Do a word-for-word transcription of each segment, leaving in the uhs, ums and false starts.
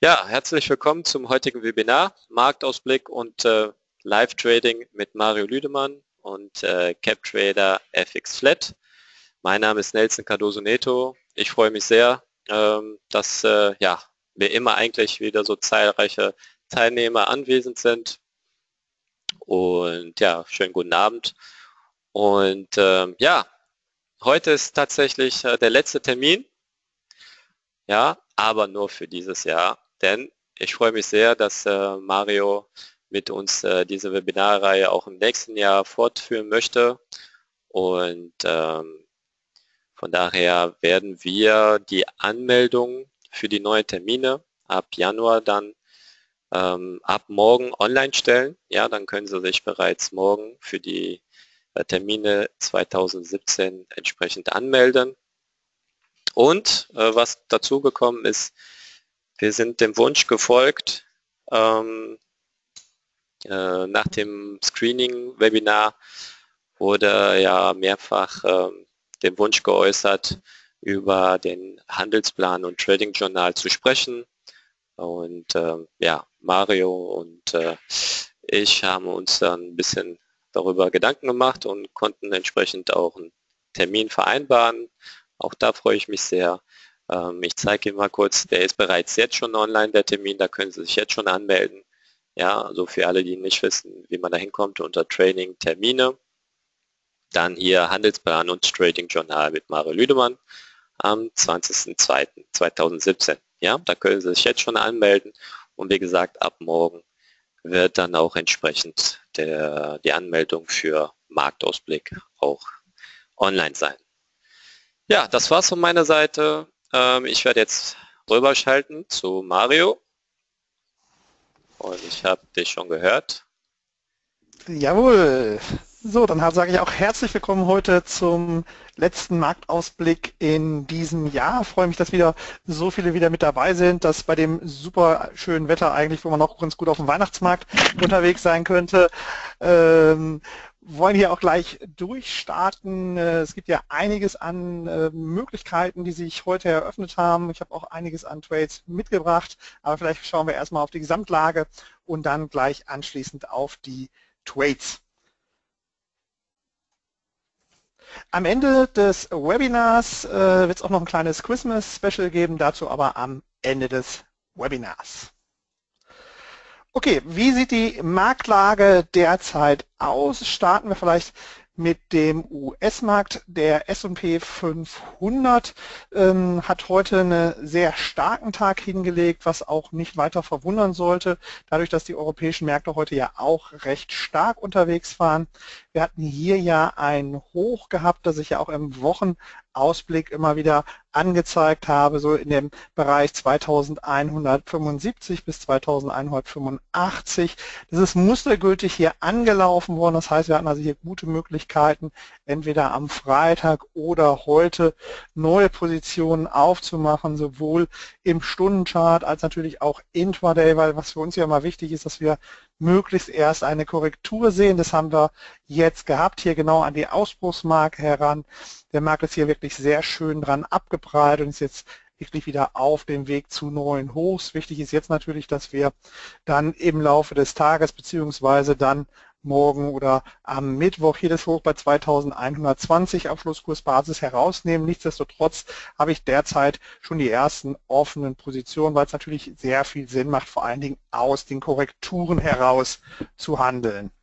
Ja, herzlich willkommen zum heutigen Webinar Marktausblick und äh, Live-Trading mit Mario Lüdemann und äh, CapTrader F X Flat. Mein Name ist Nelson Cardoso Neto. Ich freue mich sehr, ähm, dass äh, ja, wir immer eigentlich wieder so zahlreiche Teilnehmer anwesend sind. Und ja, schönen guten Abend. Und ähm, ja, heute ist tatsächlich äh, der letzte Termin. Ja, aber nur für dieses Jahr, denn ich freue mich sehr, dass äh, Mario mit uns äh, diese Webinarreihe auch im nächsten Jahr fortführen möchte und ähm, von daher werden wir die Anmeldung für die neuen Termine ab Januar dann ähm, ab morgen online stellen. Ja, dann können Sie sich bereits morgen für die äh, Termine zweitausendsiebzehn entsprechend anmelden. Und äh, was dazu gekommen ist, wir sind dem Wunsch gefolgt, ähm, äh, nach dem Screening-Webinar wurde ja mehrfach ähm, der Wunsch geäußert, über den Handelsplan und Trading Journal zu sprechen. Und äh, ja, Mario und äh, ich haben uns dann ein bisschen darüber Gedanken gemacht und konnten entsprechend auch einen Termin vereinbaren. Auch da freue ich mich sehr. Ähm, ich zeige Ihnen mal kurz, der ist bereits jetzt schon online, der Termin, da können Sie sich jetzt schon anmelden. Ja, also für alle, die nicht wissen, wie man da hinkommt, unter Training Termine. Dann hier Handelsplan und Trading Journal mit Mario Lüdemann am zwanzigsten zweiten zweitausendsiebzehn. Ja, da können Sie sich jetzt schon anmelden und wie gesagt, ab morgen wird dann auch entsprechend der, die Anmeldung für Marktausblick auch online sein. Ja, das war's von meiner Seite. Ähm, ich werde jetzt rüberschalten zu Mario und ich habe dich schon gehört. Jawohl. So, dann sage ich auch herzlich willkommen heute zum letzten Marktausblick in diesem Jahr. Ich freue mich, dass wieder so viele wieder mit dabei sind, dass bei dem super schönen Wetter eigentlich, wo man auch ganz gut auf dem Weihnachtsmarkt unterwegs sein könnte, ähm, wollen hier auch gleich durchstarten. Es gibt ja einiges an äh, Möglichkeiten, die sich heute eröffnet haben. Ich habe auch einiges an Trades mitgebracht, aber vielleicht schauen wir erstmal auf die Gesamtlage und dann gleich anschließend auf die Trades. Am Ende des Webinars äh, wird es auch noch ein kleines Christmas-Special geben, dazu aber am Ende des Webinars. Okay, wie sieht die Marktlage derzeit aus? Starten wir vielleicht mit dem U S-Markt. Der S und P fünfhundert ähm, hat heute einen sehr starken Tag hingelegt, was auch nicht weiter verwundern sollte, dadurch, dass die europäischen Märkte heute ja auch recht stark unterwegs waren. Wir hatten hier ja ein Hoch gehabt, das ich ja auch im Wochenausblick immer wieder angezeigt habe, so in dem Bereich zweitausendeinhundertfünfundsiebzig bis zweitausendeinhundertfünfundachtzig. Das ist mustergültig hier angelaufen worden. Das heißt, wir hatten also hier gute Möglichkeiten, entweder am Freitag oder heute neue Positionen aufzumachen, sowohl im Stundenchart als natürlich auch intraday, weil was für uns ja immer wichtig ist, dass wir möglichst erst eine Korrektur sehen. Das haben wir jetzt gehabt, hier genau an die Ausbruchsmarke heran. Der Markt ist hier wirklich sehr schön dran abgeprallt und ist jetzt wirklich wieder auf dem Weg zu neuen Hochs. Wichtig ist jetzt natürlich, dass wir dann im Laufe des Tages beziehungsweise dann morgen oder am Mittwoch hier das Hoch bei zweitausendeinhundertzwanzig auf Schlusskursbasis herausnehmen. Nichtsdestotrotz habe ich derzeit schon die ersten offenen Positionen, weil es natürlich sehr viel Sinn macht, vor allen Dingen aus den Korrekturen heraus zu handeln.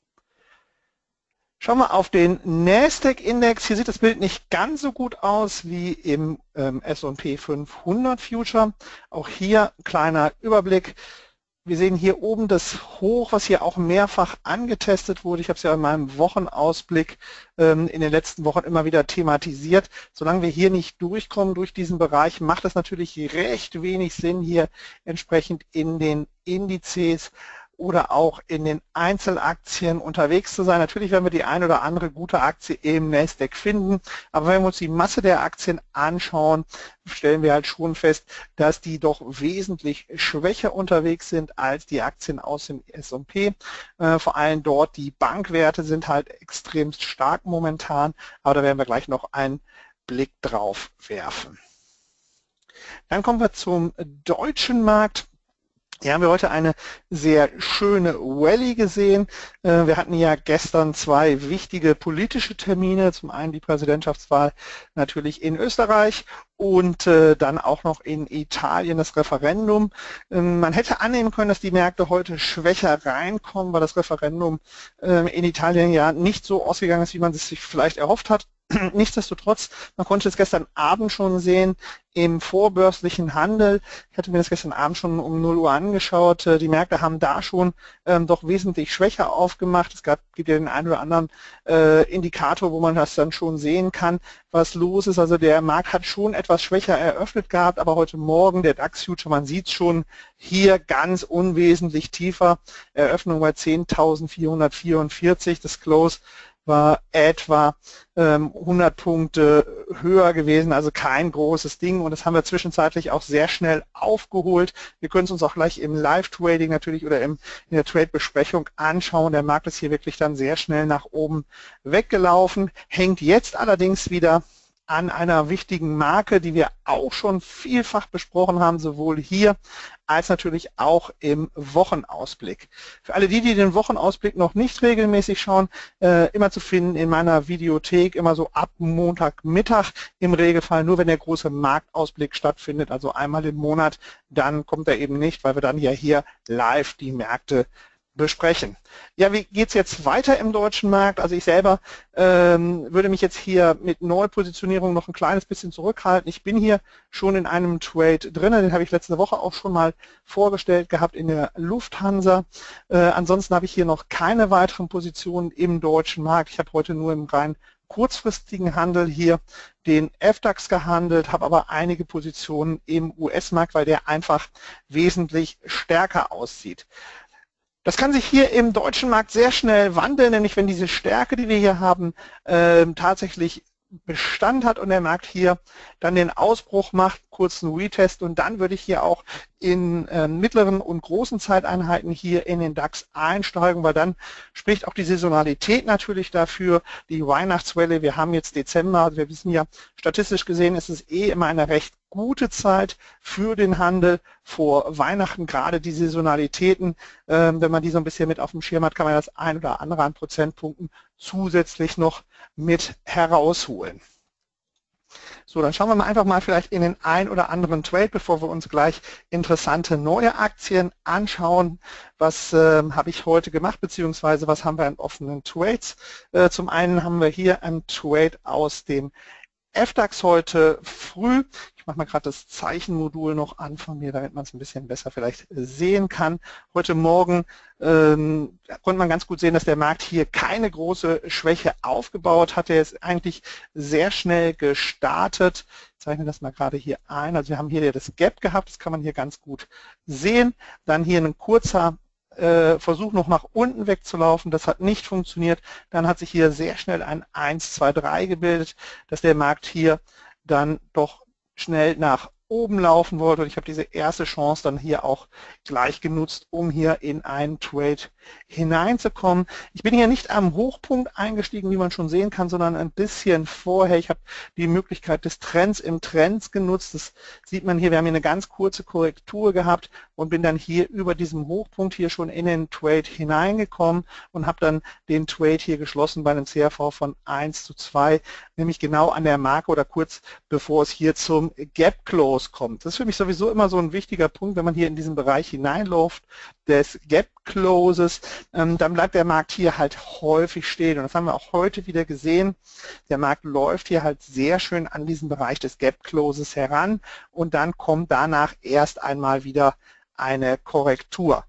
Schauen wir auf den Nasdaq-Index. Hier sieht das Bild nicht ganz so gut aus wie im ähm, S und P fünfhundert Future. Auch hier ein kleiner Überblick. Wir sehen hier oben das Hoch, was hier auch mehrfach angetestet wurde. Ich habe es ja in meinem Wochenausblick ähm, in den letzten Wochen immer wieder thematisiert. Solange wir hier nicht durchkommen durch diesen Bereich, macht es natürlich recht wenig Sinn, hier entsprechend in den Indizes oder auch in den Einzelaktien unterwegs zu sein. Natürlich werden wir die ein oder andere gute Aktie im Nasdaq finden, aber wenn wir uns die Masse der Aktien anschauen, stellen wir halt schon fest, dass die doch wesentlich schwächer unterwegs sind als die Aktien aus dem S und P. Äh, vor allem dort die Bankwerte sind halt extremst stark momentan, aber da werden wir gleich noch einen Blick drauf werfen. Dann kommen wir zum deutschen Markt. Hier haben wir heute eine sehr schöne Rallye gesehen. Wir hatten ja gestern zwei wichtige politische Termine. Zum einen die Präsidentschaftswahl natürlich in Österreich und dann auch noch in Italien das Referendum. Man hätte annehmen können, dass die Märkte heute schwächer reinkommen, weil das Referendum in Italien ja nicht so ausgegangen ist, wie man es sich vielleicht erhofft hat. Nichtsdestotrotz, man konnte es gestern Abend schon sehen im vorbörslichen Handel. Ich hatte mir das gestern Abend schon um null Uhr angeschaut. Die Märkte haben da schon ähm, doch wesentlich schwächer aufgemacht. Es gab, gibt ja den einen oder anderen äh, Indikator, wo man das dann schon sehen kann, was los ist. Also der Markt hat schon etwas schwächer eröffnet gehabt, aber heute Morgen der DAX-Future, man sieht schon hier ganz unwesentlich tiefer. Eröffnung bei zehntausendvierhundertvierundvierzig, das Close war etwa ähm, hundert Punkte höher gewesen, also kein großes Ding, und das haben wir zwischenzeitlich auch sehr schnell aufgeholt. Wir können es uns auch gleich im Live-Trading natürlich oder im, in der Trade-Besprechung anschauen. Der Markt ist hier wirklich dann sehr schnell nach oben weggelaufen, hängt jetzt allerdings wieder an einer wichtigen Marke, die wir auch schon vielfach besprochen haben, sowohl hier als natürlich auch im Wochenausblick. Für alle die, die den Wochenausblick noch nicht regelmäßig schauen, äh, immer zu finden in meiner Videothek, immer so ab Montagmittag im Regelfall, nur wenn der große Marktausblick stattfindet, also einmal im Monat, dann kommt er eben nicht, weil wir dann ja hier live die Märkte besprechen. Ja, wie geht es jetzt weiter im deutschen Markt? Also ich selber ähm, würde mich jetzt hier mit Neupositionierung noch ein kleines bisschen zurückhalten. Ich bin hier schon in einem Trade drin, den habe ich letzte Woche auch schon mal vorgestellt gehabt in der Lufthansa. Äh, ansonsten habe ich hier noch keine weiteren Positionen im deutschen Markt. Ich habe heute nur im rein kurzfristigen Handel hier den F DAX gehandelt, habe aber einige Positionen im U S-Markt, weil der einfach wesentlich stärker aussieht. Das kann sich hier im deutschen Markt sehr schnell wandeln, nämlich wenn diese Stärke, die wir hier haben, äh, tatsächlich Bestand hat und der Markt hier dann den Ausbruch macht, kurzen Retest, und dann würde ich hier auch in äh, mittleren und großen Zeiteinheiten hier in den DAX einsteigen, weil dann spricht auch die Saisonalität natürlich dafür, die Weihnachtswelle. Wir haben jetzt Dezember, also wir wissen ja, statistisch gesehen ist es eh immer eine recht gute Zeit für den Handel vor Weihnachten, gerade die Saisonalitäten. Ähm, wenn man die so ein bisschen mit auf dem Schirm hat, kann man das ein oder andere an Prozentpunkten zusätzlich noch mit herausholen. So, dann schauen wir mal einfach mal vielleicht in den ein oder anderen Trade, bevor wir uns gleich interessante neue Aktien anschauen. Was äh, habe ich heute gemacht, beziehungsweise was haben wir in offenen Trades? Äh, zum einen haben wir hier einen Trade aus dem F DAX heute früh. Ich mache mal gerade das Zeichenmodul noch an von mir, damit man es ein bisschen besser vielleicht sehen kann. Heute Morgen ähm, konnte man ganz gut sehen, dass der Markt hier keine große Schwäche aufgebaut hat. Er ist eigentlich sehr schnell gestartet. Ich zeichne das mal gerade hier ein. Also wir haben hier das Gap gehabt, das kann man hier ganz gut sehen. Dann hier ein kurzer Versuch noch nach unten wegzulaufen, das hat nicht funktioniert. Dann hat sich hier sehr schnell ein eins, zwei, drei gebildet, dass der Markt hier dann doch schnell nach oben laufen wollte, und ich habe diese erste Chance dann hier auch gleich genutzt, um hier in einen Trade hineinzukommen. Ich bin hier nicht am Hochpunkt eingestiegen, wie man schon sehen kann, sondern ein bisschen vorher. Ich habe die Möglichkeit des Trends im Trends genutzt. Das sieht man hier, wir haben hier eine ganz kurze Korrektur gehabt und bin dann hier über diesem Hochpunkt hier schon in den Trade hineingekommen und habe dann den Trade hier geschlossen bei einem C R V von eins zu zwei, nämlich genau an der Marke oder kurz bevor es hier zum Gap Close kommt. Das ist für mich sowieso immer so ein wichtiger Punkt, wenn man hier in diesen Bereich hineinläuft des Gap Closes, ähm, dann bleibt der Markt hier halt häufig stehen, und das haben wir auch heute wieder gesehen. Der Markt läuft hier halt sehr schön an diesen Bereich des Gap Closes heran, und dann kommt danach erst einmal wieder eine Korrektur.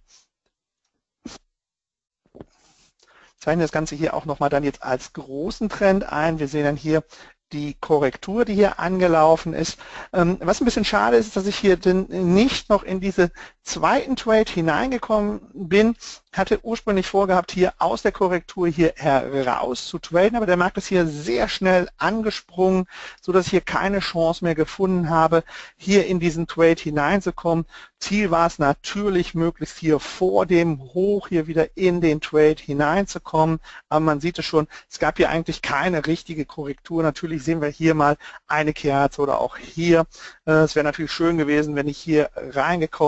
Ich zeichne das Ganze hier auch nochmal dann jetzt als großen Trend ein. Wir sehen dann hier die Korrektur, die hier angelaufen ist. Was ein bisschen schade ist, ist, dass ich hier nicht noch in diese zweiten Trade hineingekommen bin. Hatte ursprünglich vorgehabt, hier aus der Korrektur hier heraus zu traden, aber der Markt ist hier sehr schnell angesprungen, so dass ich hier keine Chance mehr gefunden habe, hier in diesen Trade hineinzukommen. Ziel war es natürlich, möglichst hier vor dem Hoch hier wieder in den Trade hineinzukommen, aber man sieht es schon, es gab hier eigentlich keine richtige Korrektur. Natürlich sehen wir hier mal eine Kerze oder auch hier. Es wäre natürlich schön gewesen, wenn ich hier reingekommen wäre.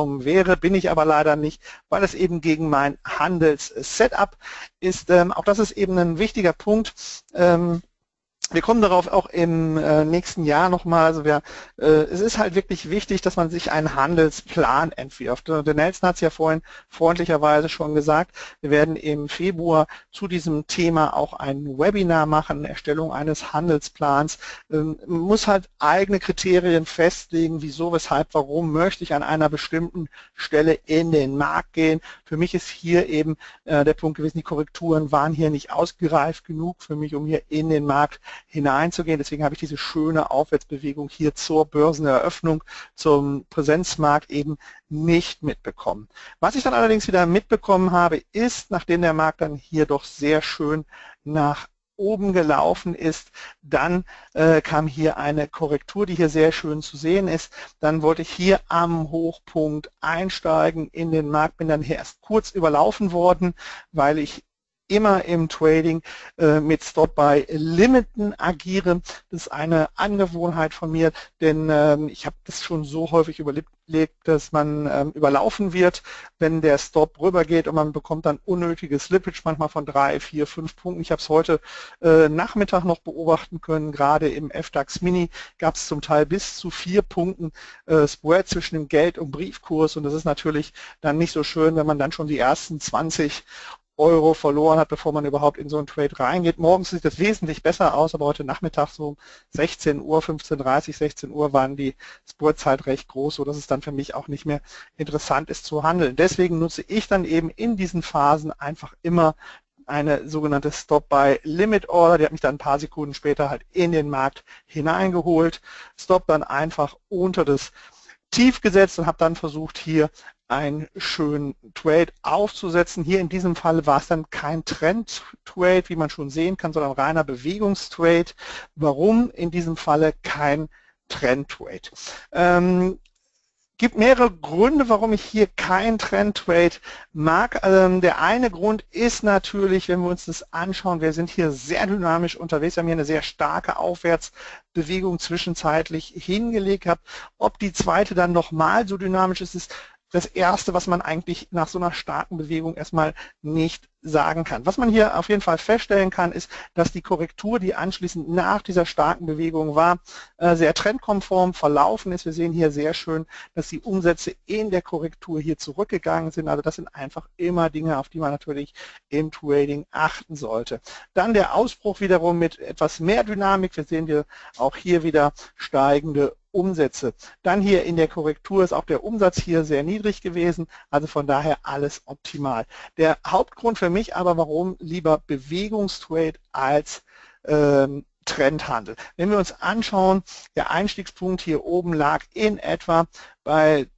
wäre, bin ich aber leider nicht, weil es eben gegen mein Handels-Setup ist. Ähm, auch das ist eben ein wichtiger Punkt. Ähm, Wir kommen darauf auch im äh, nächsten Jahr nochmal. Also wir, äh, es ist halt wirklich wichtig, dass man sich einen Handelsplan entwirft. Der Nelson hat es ja vorhin freundlicherweise schon gesagt. Wir werden im Februar zu diesem Thema auch ein Webinar machen, Erstellung eines Handelsplans. Ähm, man muss halt eigene Kriterien festlegen, wieso, weshalb, warum möchte ich an einer bestimmten Stelle in den Markt gehen. Für mich ist hier eben äh, der Punkt gewesen, die Korrekturen waren hier nicht ausgereift genug für mich, um hier in den Markt hineinzugehen. Deswegen habe ich diese schöne Aufwärtsbewegung hier zur Börseneröffnung, zum Präsenzmarkt eben nicht mitbekommen. Was ich dann allerdings wieder mitbekommen habe, ist, nachdem der Markt dann hier doch sehr schön nach oben gelaufen ist, dann äh, kam hier eine Korrektur, die hier sehr schön zu sehen ist. Dann wollte ich hier am Hochpunkt einsteigen in den Markt, bin dann hier erst kurz überlaufen worden, weil ich immer im Trading äh, mit Stop-by-Limiten agiere. Das ist eine Angewohnheit von mir, denn ähm, ich habe das schon so häufig überlebt, dass man ähm, überlaufen wird, wenn der Stop rübergeht und man bekommt dann unnötiges Slippage, manchmal von drei, vier, fünf Punkten. Ich habe es heute äh, Nachmittag noch beobachten können, gerade im F DAX Mini gab es zum Teil bis zu vier Punkten äh, Spread zwischen dem Geld- und Briefkurs und das ist natürlich dann nicht so schön, wenn man dann schon die ersten zwanzig Euro verloren hat, bevor man überhaupt in so einen Trade reingeht. Morgens sieht das wesentlich besser aus, aber heute Nachmittag so um sechzehn Uhr, fünfzehn Uhr dreißig, sechzehn Uhr waren die Spreads halt recht groß, sodass es dann für mich auch nicht mehr interessant ist zu handeln. Deswegen nutze ich dann eben in diesen Phasen einfach immer eine sogenannte Stop-by-Limit-Order, die hat mich dann ein paar Sekunden später halt in den Markt hineingeholt, Stop dann einfach unter das Tief gesetzt und habe dann versucht, hier einen schönen Trade aufzusetzen. Hier in diesem Fall war es dann kein Trend-Trade, wie man schon sehen kann, sondern reiner Bewegungstrade. Warum in diesem Falle kein Trend-Trade? Ähm, gibt mehrere Gründe, warum ich hier kein Trend-Trade mag. Ähm, der eine Grund ist natürlich, wenn wir uns das anschauen, wir sind hier sehr dynamisch unterwegs, wir haben hier eine sehr starke Aufwärtsbewegung zwischenzeitlich hingelegt gehabt. Ob die zweite dann nochmal so dynamisch ist, ist das Erste, was man eigentlich nach so einer starken Bewegung erstmal nicht sagen kann. Was man hier auf jeden Fall feststellen kann, ist, dass die Korrektur, die anschließend nach dieser starken Bewegung war, sehr trendkonform verlaufen ist. Wir sehen hier sehr schön, dass die Umsätze in der Korrektur hier zurückgegangen sind. Also das sind einfach immer Dinge, auf die man natürlich im Trading achten sollte. Dann der Ausbruch wiederum mit etwas mehr Dynamik. Wir sehen hier auch hier wieder steigende Umsätze. Dann hier in der Korrektur ist auch der Umsatz hier sehr niedrig gewesen, also von daher alles optimal. Der Hauptgrund für mich aber, warum lieber Bewegungstrade als ähm, Trendhandel. Wenn wir uns anschauen, der Einstiegspunkt hier oben lag in etwa bei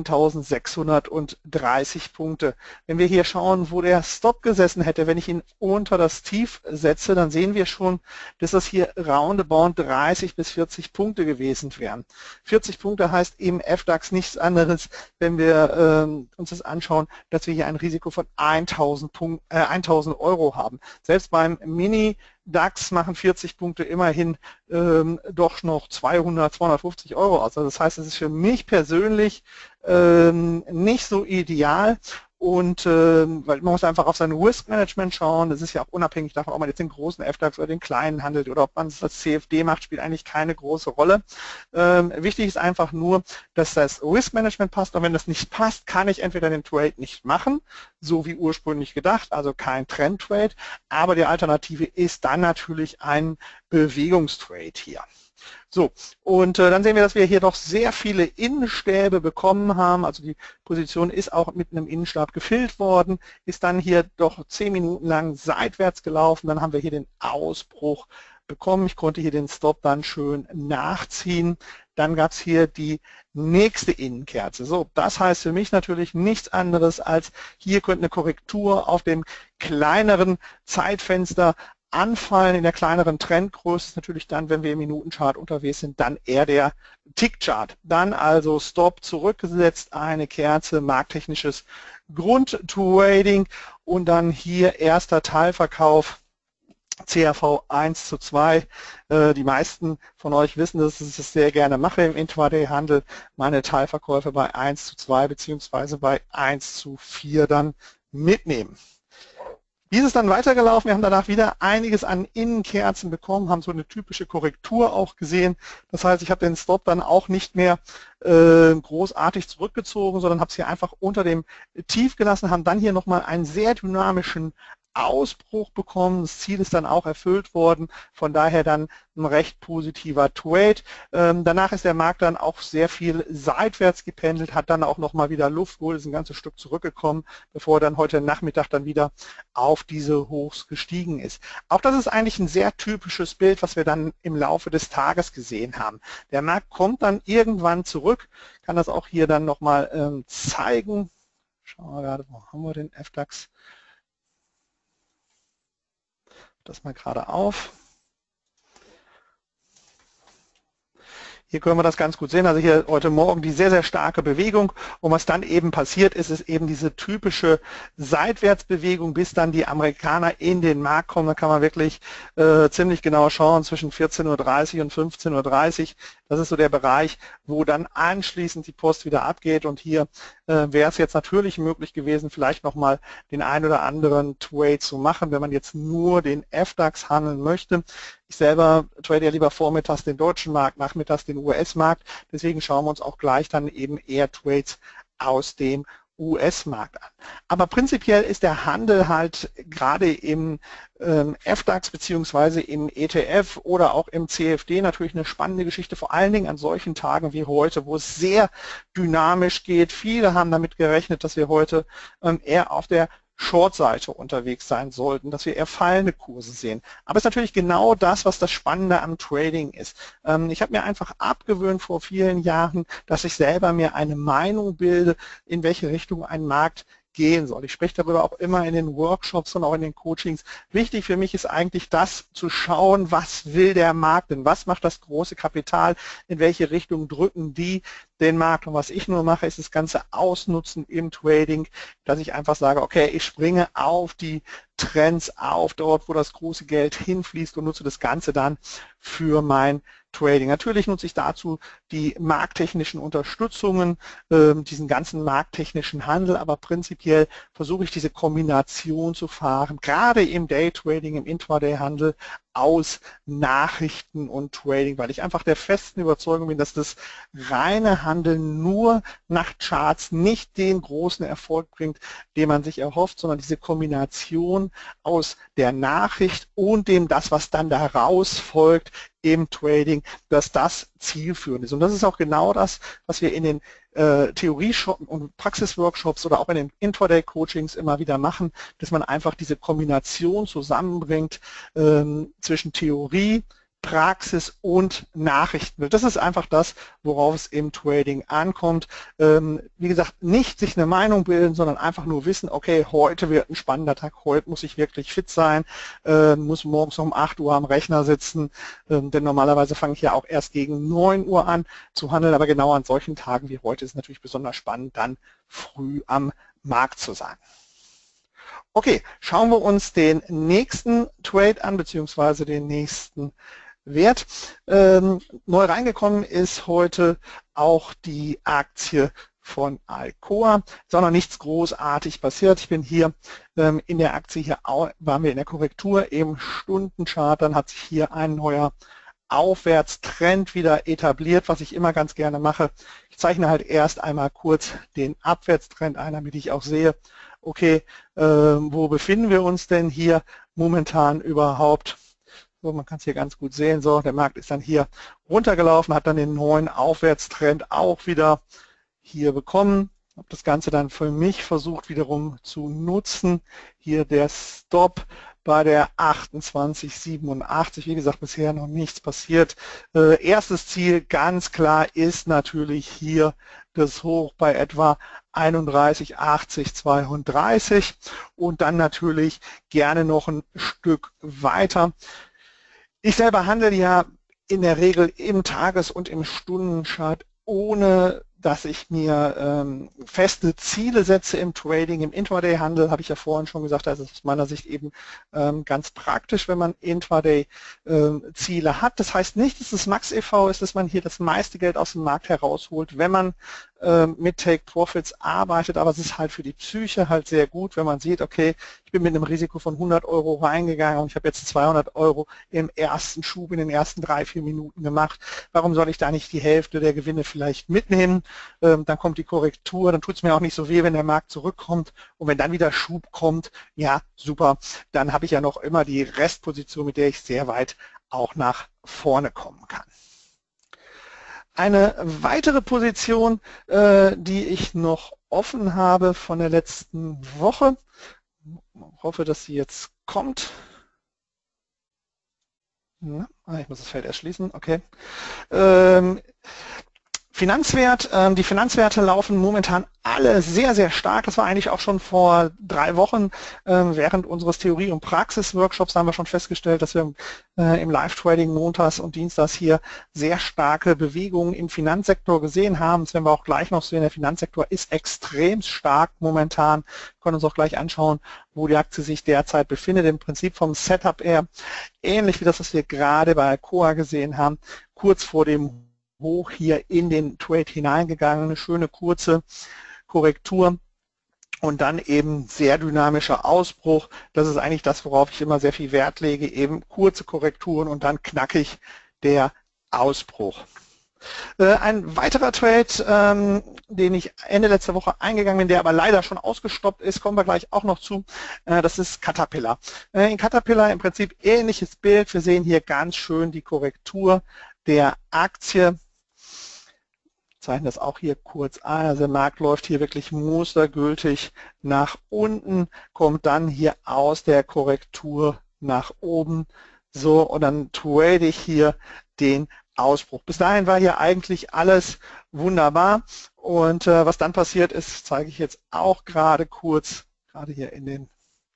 zehntausendsechshundertdreißig Punkte. Wenn wir hier schauen, wo der Stop gesessen hätte, wenn ich ihn unter das Tief setze, dann sehen wir schon, dass das hier roundabout dreißig bis vierzig Punkte gewesen wären. vierzig Punkte heißt im F DAX nichts anderes, wenn wir ähm, uns das anschauen, dass wir hier ein Risiko von eintausend, Punkt, äh, eintausend Euro haben. Selbst beim Mini DAX machen vierzig Punkte immerhin ähm, doch noch zweihundert, zweihundertfünfzig Euro aus. Also das heißt, es ist für mich persönlich ähm, nicht so ideal. Und äh, weil man muss einfach auf sein Risk Management schauen, das ist ja auch unabhängig davon, ob man jetzt den großen F DAX oder den kleinen handelt oder ob man es als C F D macht, spielt eigentlich keine große Rolle. Ähm, wichtig ist einfach nur, dass das Risk Management passt und wenn das nicht passt, kann ich entweder den Trade nicht machen, so wie ursprünglich gedacht, also kein Trend-Trade, aber die Alternative ist dann natürlich ein Bewegungstrade hier. So, und äh, dann sehen wir, dass wir hier doch sehr viele Innenstäbe bekommen haben, also die Position ist auch mit einem Innenstab gefüllt worden, ist dann hier doch zehn Minuten lang seitwärts gelaufen, dann haben wir hier den Ausbruch bekommen, ich konnte hier den Stop dann schön nachziehen, dann gab es hier die nächste Innenkerze. So, das heißt für mich natürlich nichts anderes als, hier könnte eine Korrektur auf dem kleineren Zeitfenster anfallen. In der kleineren Trendgröße ist natürlich dann, wenn wir im Minutenchart unterwegs sind, dann eher der Tickchart. Dann also Stop zurückgesetzt, eine Kerze, markttechnisches Grundtrading und dann hier erster Teilverkauf C A V eins zu zwei. Äh, die meisten von euch wissen, dass ich das sehr gerne mache im Intraday-Handel, meine Teilverkäufe bei eins zu zwei beziehungsweise bei eins zu vier dann mitnehmen. Wie ist es dann weitergelaufen? Wir haben danach wieder einiges an Innenkerzen bekommen, haben so eine typische Korrektur auch gesehen. Das heißt, ich habe den Stop dann auch nicht mehr äh, großartig zurückgezogen, sondern habe es hier einfach unter dem Tief gelassen, haben dann hier nochmal einen sehr dynamischen Ausbruch bekommen. Das Ziel ist dann auch erfüllt worden, von daher dann ein recht positiver Trade. Ähm, danach ist der Markt dann auch sehr viel seitwärts gependelt, hat dann auch nochmal wieder Luft geholt, ist ein ganzes Stück zurückgekommen, bevor er dann heute Nachmittag dann wieder auf diese Hochs gestiegen ist. Auch das ist eigentlich ein sehr typisches Bild, was wir dann im Laufe des Tages gesehen haben. Der Markt kommt dann irgendwann zurück, kann das auch hier dann nochmal ähm, zeigen. Schauen wir gerade, wo haben wir den F DAX? Das mal gerade auf. Hier können wir das ganz gut sehen, also hier heute Morgen die sehr, sehr starke Bewegung und was dann eben passiert ist, ist eben diese typische Seitwärtsbewegung, bis dann die Amerikaner in den Markt kommen. Da kann man wirklich äh, ziemlich genau schauen, zwischen vierzehn Uhr dreißig und fünfzehn Uhr dreißig. Das ist so der Bereich, wo dann anschließend die Post wieder abgeht und hier äh, wäre es jetzt natürlich möglich gewesen, vielleicht nochmal den ein oder anderen Trade zu machen, wenn man jetzt nur den F DAX handeln möchte. Ich selber trade ja lieber vormittags den deutschen Markt, nachmittags den U S-Markt. Deswegen schauen wir uns auch gleich dann eben eher Trades aus dem U S-Markt an. Aber prinzipiell ist der Handel halt gerade im ähm, F DAX beziehungsweise im E T F oder auch im C F D natürlich eine spannende Geschichte, vor allen Dingen an solchen Tagen wie heute, wo es sehr dynamisch geht. Viele haben damit gerechnet, dass wir heute ähm, eher auf der Short-Seite unterwegs sein sollten, dass wir eher fallende Kurse sehen. Aber es ist natürlich genau das, was das Spannende am Trading ist. Ähm, ich habe mir einfach abgewöhnt vor vielen Jahren, dass ich selber mir eine Meinung bilde, in welche Richtung ein Markt gehen soll. Ich spreche darüber auch immer in den Workshops und auch in den Coachings. Wichtig für mich ist eigentlich das zu schauen, was will der Markt denn, was macht das große Kapital, in welche Richtung drücken die den Markt. Und was ich nur mache, ist das Ganze ausnutzen im Trading, dass ich einfach sage, okay, ich springe auf die Trends auf, dort, wo das große Geld hinfließt und nutze das Ganze dann für mein Trading. Natürlich nutze ich dazu die markttechnischen Unterstützungen, äh, diesen ganzen markttechnischen Handel, aber prinzipiell versuche ich diese Kombination zu fahren, gerade im Daytrading, im Intraday-Handel, aus Nachrichten und Trading, weil ich einfach der festen Überzeugung bin, dass das reine Handeln nur nach Charts nicht den großen Erfolg bringt, den man sich erhofft, sondern diese Kombination aus der Nachricht und dem, das, was dann daraus folgt im Trading, dass das zielführend ist. Und das ist auch genau das, was wir in den äh, Theorie- und Praxisworkshops oder auch in den Intraday-Coachings immer wieder machen, dass man einfach diese Kombination zusammenbringt ähm, zwischen Theorie, Praxis und Nachrichten. Das ist einfach das, worauf es im Trading ankommt. Ähm, wie gesagt, nicht sich eine Meinung bilden, sondern einfach nur wissen, okay, heute wird ein spannender Tag, heute muss ich wirklich fit sein, äh, muss morgens um acht Uhr am Rechner sitzen, äh, denn normalerweise fange ich ja auch erst gegen neun Uhr an zu handeln, aber genau an solchen Tagen wie heute ist es natürlich besonders spannend, dann früh am Markt zu sein. Okay, schauen wir uns den nächsten Trade an, beziehungsweise den nächsten Wert. Ähm, neu reingekommen ist heute auch die Aktie von Alcoa. Ist auch noch nichts großartig passiert. Ich bin hier ähm, in der Aktie, hier waren wir in der Korrektur im Stundenchart, dann hat sich hier ein neuer Aufwärtstrend wieder etabliert, was ich immer ganz gerne mache. Ich zeichne halt erst einmal kurz den Abwärtstrend ein, damit ich auch sehe, okay, äh, wo befinden wir uns denn hier momentan überhaupt? So, man kann es hier ganz gut sehen. So, der Markt ist dann hier runtergelaufen, hat dann den neuen Aufwärtstrend auch wieder hier bekommen. Habe das Ganze dann für mich versucht wiederum zu nutzen. Hier der Stop bei der achtundzwanzig siebenundachtzig. Wie gesagt, bisher noch nichts passiert. Äh, erstes Ziel ganz klar ist natürlich hier das Hoch bei etwa einunddreißig achtzig zweiunddreißig und dann natürlich gerne noch ein Stück weiter. Ich selber handle ja in der Regel im Tages- und im Stundenchart, ohne dass ich mir ähm, feste Ziele setze im Trading, im Intraday-Handel, habe ich ja vorhin schon gesagt, also aus meiner Sicht eben ähm, ganz praktisch, wenn man Intraday-Ziele ähm, hat. Das heißt nicht, dass es Max E V ist, dass man hier das meiste Geld aus dem Markt herausholt, wenn man ähm, mit Take Profits arbeitet, aber es ist halt für die Psyche halt sehr gut, wenn man sieht, okay, ich bin mit einem Risiko von hundert Euro reingegangen und ich habe jetzt zweihundert Euro im ersten Schub in den ersten drei, vier Minuten gemacht. Warum soll ich da nicht die Hälfte der Gewinne vielleicht mitnehmen? Ähm, dann kommt die Korrektur, dann tut es mir auch nicht so weh, wenn der Markt zurückkommt und wenn dann wieder Schub kommt, ja, super, dann habe ich ja noch immer die Restposition, mit der ich sehr weit auch nach vorne kommen kann. Eine weitere Position, äh, die ich noch offen habe von der letzten Woche, ich hoffe, dass sie jetzt kommt. Ja, ich muss das Feld erschließen, okay. Ähm, Finanzwert, ähm, die Finanzwerte laufen momentan alle sehr, sehr stark. Das war eigentlich auch schon vor drei Wochen ähm, während unseres Theorie- und Praxis-Workshops haben wir schon festgestellt, dass wir äh, im Live-Trading montags und dienstags hier sehr starke Bewegungen im Finanzsektor gesehen haben. Das werden wir auch gleich noch sehen. Der Finanzsektor ist extrem stark momentan. Wir können uns auch gleich anschauen, wo die Aktie sich derzeit befindet. Im Prinzip vom Setup her ähnlich wie das, was wir gerade bei Alcoa gesehen haben, kurz vor dem Hoch hier in den Trade hineingegangen, eine schöne kurze Korrektur und dann eben sehr dynamischer Ausbruch. Das ist eigentlich das, worauf ich immer sehr viel Wert lege, eben kurze Korrekturen und dann knackig der Ausbruch. Ein weiterer Trade, ähm, den ich Ende letzter Woche eingegangen bin, der aber leider schon ausgestoppt ist, kommen wir gleich auch noch zu, äh, das ist Caterpillar. Äh, in Caterpillar im Prinzip ähnliches Bild. Wir sehen hier ganz schön die Korrektur der Aktie. Ich zeichne das auch hier kurz ein. Also der Markt läuft hier wirklich mustergültig nach unten, kommt dann hier aus der Korrektur nach oben. So, und dann trade ich hier den Ausbruch. Bis dahin war hier eigentlich alles wunderbar. Und äh, was dann passiert ist, zeige ich jetzt auch gerade kurz, gerade hier in den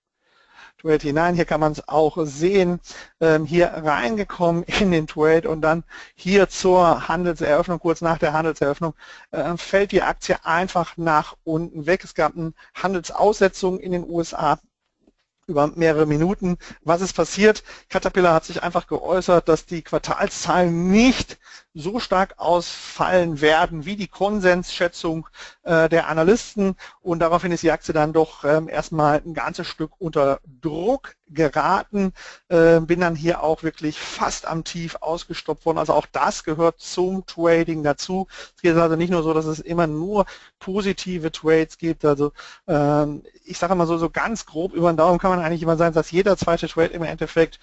Trade hinein. Hier kann man es auch sehen, ähm, hier reingekommen in den Trade und dann hier zur Handelseröffnung, kurz nach der Handelseröffnung, äh, fällt die Aktie einfach nach unten weg. Es gab eine Handelsaussetzung in den U S A über mehrere Minuten. Was ist passiert? Caterpillar hat sich einfach geäußert, dass die Quartalszahlen nicht so stark ausfallen werden wie die Konsensschätzung äh, der Analysten und daraufhin ist die Aktie dann doch ähm, erstmal ein ganzes Stück unter Druck geraten, äh, bin dann hier auch wirklich fast am Tief ausgestoppt worden, also auch das gehört zum Trading dazu. Es geht also nicht nur so, dass es immer nur positive Trades gibt, also ähm, ich sage mal so, so ganz grob über den Daumen kann man eigentlich immer sagen, dass jeder zweite Trade im Endeffekt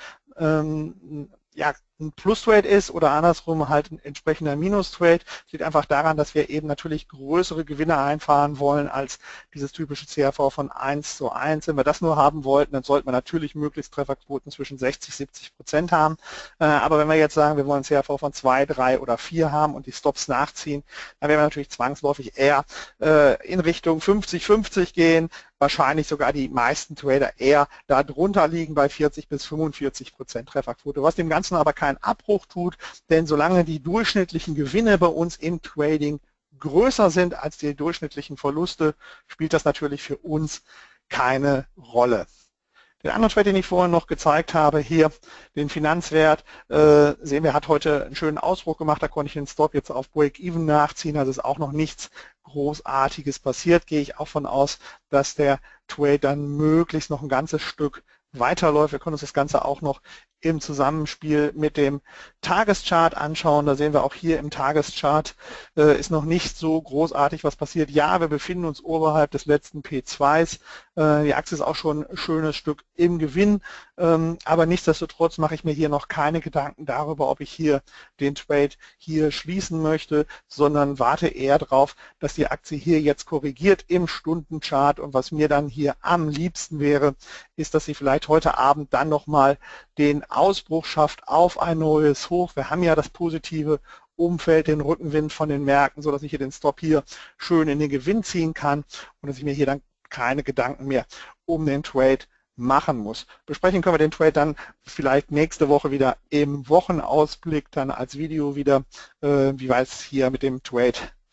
ähm, ja, ein Plus-Trade ist oder andersrum halt ein entsprechender Minus-Trade. Das liegt einfach daran, dass wir eben natürlich größere Gewinne einfahren wollen als dieses typische C A V von eins zu eins. Wenn wir das nur haben wollten, dann sollten wir natürlich möglichst Trefferquoten zwischen sechzig und siebzig Prozent haben. Aber wenn wir jetzt sagen, wir wollen C A V von zwei, drei oder vier haben und die Stops nachziehen, dann werden wir natürlich zwangsläufig eher in Richtung fünfzig fünfzig gehen, wahrscheinlich sogar die meisten Trader eher da drunter liegen bei vierzig bis fünfundvierzig Prozent Trefferquote, was dem Ganzen aber keinen Abbruch tut, denn solange die durchschnittlichen Gewinne bei uns im Trading größer sind als die durchschnittlichen Verluste, spielt das natürlich für uns keine Rolle. Den anderen Trade, den ich vorhin noch gezeigt habe, hier den Finanzwert, äh, sehen wir, hat heute einen schönen Ausbruch gemacht, da konnte ich den Stop jetzt auf Break-Even nachziehen, also ist auch noch nichts Großartiges passiert, gehe ich auch von aus, dass der Trade dann möglichst noch ein ganzes Stück weiterläuft. Wir können uns das Ganze auch noch im Zusammenspiel mit dem Tageschart anschauen. Da sehen wir auch hier im Tageschart äh, ist noch nicht so großartig was passiert. Ja, wir befinden uns oberhalb des letzten P zwei s. Äh, die Aktie ist auch schon ein schönes Stück im Gewinn, ähm, aber nichtsdestotrotz mache ich mir hier noch keine Gedanken darüber, ob ich hier den Trade hier schließen möchte, sondern warte eher darauf, dass die Aktie hier jetzt korrigiert im Stundenchart und was mir dann hier am liebsten wäre, ist, dass sie vielleicht heute Abend dann nochmal den Ausbruch schafft auf ein neues Hoch. Wir haben ja das positive Umfeld, den Rückenwind von den Märkten, sodass ich hier den Stop hier schön in den Gewinn ziehen kann und dass ich mir hier dann keine Gedanken mehr um den Trade machen muss. Besprechen können wir den Trade dann vielleicht nächste Woche wieder im Wochenausblick, dann als Video wieder, äh, wie weit es hier mit dem Trade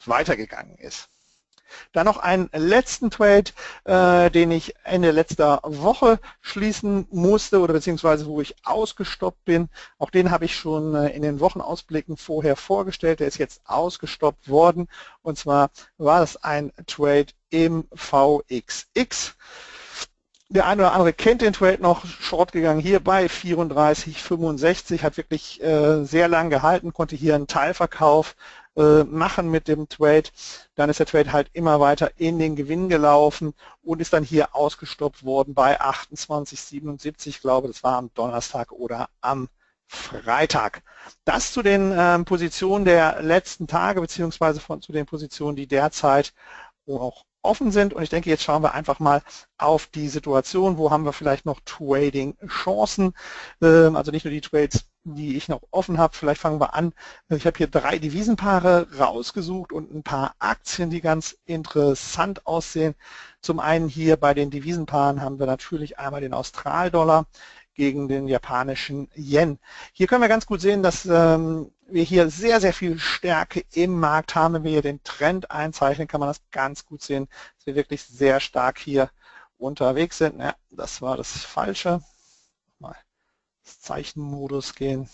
weitergegangen ist. Dann noch einen letzten Trade, äh, den ich Ende letzter Woche schließen musste oder beziehungsweise wo ich ausgestoppt bin. Auch den habe ich schon äh, in den Wochenausblicken vorher vorgestellt. Der ist jetzt ausgestoppt worden. Und zwar war das ein Trade im V X X. Der eine oder andere kennt den Trade noch, short gegangen hier bei vierunddreißig Komma fünfundsechzig, hat wirklich äh, sehr lang gehalten, konnte hier einen Teilverkauf äh, machen mit dem Trade. Dann ist der Trade halt immer weiter in den Gewinn gelaufen und ist dann hier ausgestoppt worden bei achtundzwanzig Komma siebenundsiebzig, ich glaube, das war am Donnerstag oder am Freitag. Das zu den ähm, Positionen der letzten Tage, beziehungsweise von, zu den Positionen, die derzeit auch offen sind. Und ich denke, jetzt schauen wir einfach mal auf die Situation, wo haben wir vielleicht noch Trading-Chancen, also nicht nur die Trades, die ich noch offen habe. Vielleicht fangen wir an. Ich habe hier drei Devisenpaare rausgesucht und ein paar Aktien, die ganz interessant aussehen. Zum einen hier bei den Devisenpaaren haben wir natürlich einmal den Australdollar gegen den japanischen Yen. Hier können wir ganz gut sehen, dass ähm, wir hier sehr, sehr viel Stärke im Markt haben. Wenn wir hier den Trend einzeichnen, kann man das ganz gut sehen, dass wir wirklich sehr stark hier unterwegs sind. Ja, das war das Falsche. Mal ins Zeichenmodus gehen.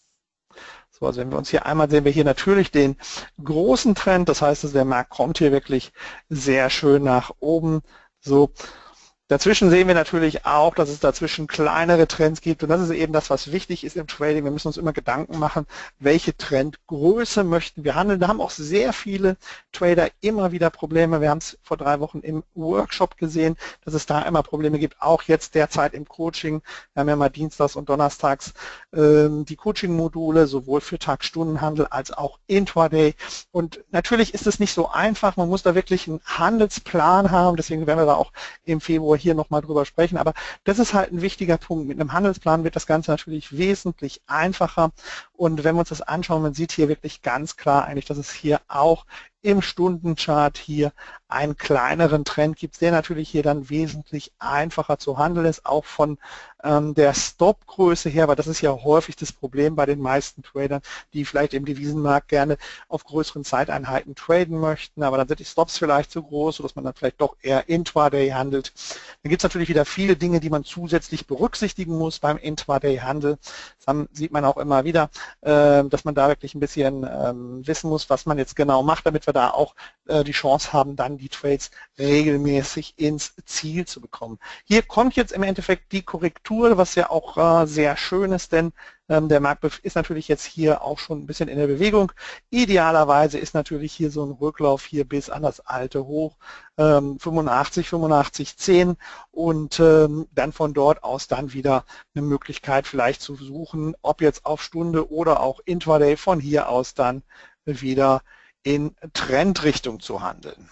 So, also wenn wir uns hier einmal sehen, wir hier natürlich den großen Trend. Das heißt, dass der Markt kommt hier wirklich sehr schön nach oben. So. Dazwischen sehen wir natürlich auch, dass es dazwischen kleinere Trends gibt und das ist eben das, was wichtig ist im Trading. Wir müssen uns immer Gedanken machen, welche Trendgröße möchten wir handeln. Da haben auch sehr viele Trader immer wieder Probleme. Wir haben es vor drei Wochen im Workshop gesehen, dass es da immer Probleme gibt, auch jetzt derzeit im Coaching. Wir haben ja mal dienstags und donnerstags ähm, die Coaching-Module, sowohl für Tag-Stunden-Handel als auch Intraday. Und natürlich ist es nicht so einfach, man muss da wirklich einen Handelsplan haben, deswegen werden wir da auch im Februar hier nochmal drüber sprechen, aber das ist halt ein wichtiger Punkt. Mit einem Handelsplan wird das Ganze natürlich wesentlich einfacher und wenn wir uns das anschauen, man sieht hier wirklich ganz klar eigentlich, dass es hier auch im Stundenchart hier einen kleineren Trend gibt, der natürlich hier dann wesentlich einfacher zu handeln ist, auch von ähm, der Stopgröße her, weil das ist ja häufig das Problem bei den meisten Tradern, die vielleicht im Devisenmarkt gerne auf größeren Zeiteinheiten traden möchten, aber dann sind die Stops vielleicht zu groß, sodass man dann vielleicht doch eher Intraday handelt. Dann gibt es natürlich wieder viele Dinge, die man zusätzlich berücksichtigen muss beim Intraday-Handel. Das sieht man auch immer wieder, äh, dass man da wirklich ein bisschen äh, wissen muss, was man jetzt genau macht, damit wir da auch äh, die Chance haben, dann die Trades regelmäßig ins Ziel zu bekommen. Hier kommt jetzt im Endeffekt die Korrektur, was ja auch äh, sehr schön ist, denn ähm, der Markt ist natürlich jetzt hier auch schon ein bisschen in der Bewegung. Idealerweise ist natürlich hier so ein Rücklauf hier bis an das alte Hoch, ähm, fünfundachtzig, fünfundachtzig, zehn und ähm, dann von dort aus dann wieder eine Möglichkeit vielleicht zu suchen, ob jetzt auf Stunde oder auch Intraday, von hier aus dann wieder in Trendrichtung zu handeln.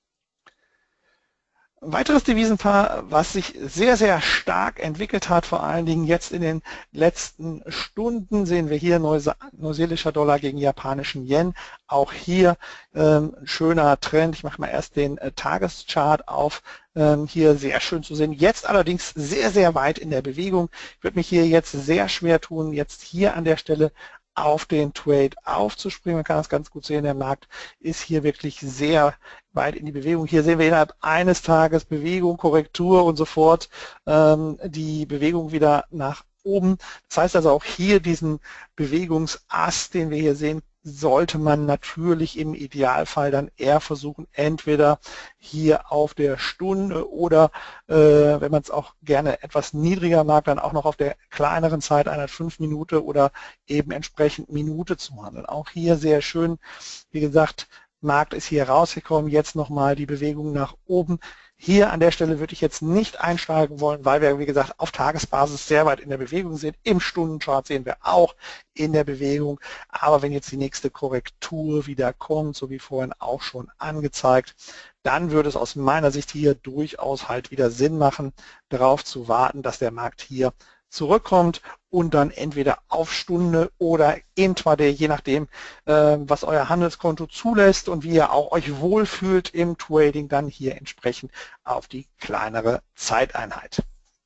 Ein weiteres Devisenpaar, was sich sehr, sehr stark entwickelt hat, vor allen Dingen jetzt in den letzten Stunden, sehen wir hier neuseelischer Dollar gegen japanischen Yen. Auch hier ähm, ein schöner Trend. Ich mache mal erst den äh, Tageschart auf. Ähm, hier sehr schön zu sehen. Jetzt allerdings sehr, sehr weit in der Bewegung. Ich würde mich hier jetzt sehr schwer tun, jetzt hier an der Stelle auf den Trade aufzuspringen. Man kann das ganz gut sehen, der Markt ist hier wirklich sehr weit in die Bewegung. Hier sehen wir innerhalb eines Tages Bewegung, Korrektur und sofort ähm, die Bewegung wieder nach oben. Das heißt also auch hier diesen Bewegungsast, den wir hier sehen, sollte man natürlich im Idealfall dann eher versuchen, entweder hier auf der Stunde oder äh, wenn man es auch gerne etwas niedriger mag, dann auch noch auf der kleineren Zeiteinheit fünf Minuten oder eben entsprechend Minute zu handeln. Auch hier sehr schön, wie gesagt, Markt ist hier rausgekommen, jetzt nochmal die Bewegung nach oben. Hier an der Stelle würde ich jetzt nicht einsteigen wollen, weil wir, wie gesagt, auf Tagesbasis sehr weit in der Bewegung sind. Im Stundenchart sehen wir auch in der Bewegung. Aber wenn jetzt die nächste Korrektur wieder kommt, so wie vorhin auch schon angezeigt, dann würde es aus meiner Sicht hier durchaus halt wieder Sinn machen, darauf zu warten, dass der Markt hier zurückkommt und dann entweder auf Stunde oder Intraday, je nachdem, äh, was euer Handelskonto zulässt und wie ihr auch euch wohlfühlt im Trading, dann hier entsprechend auf die kleinere Zeiteinheit.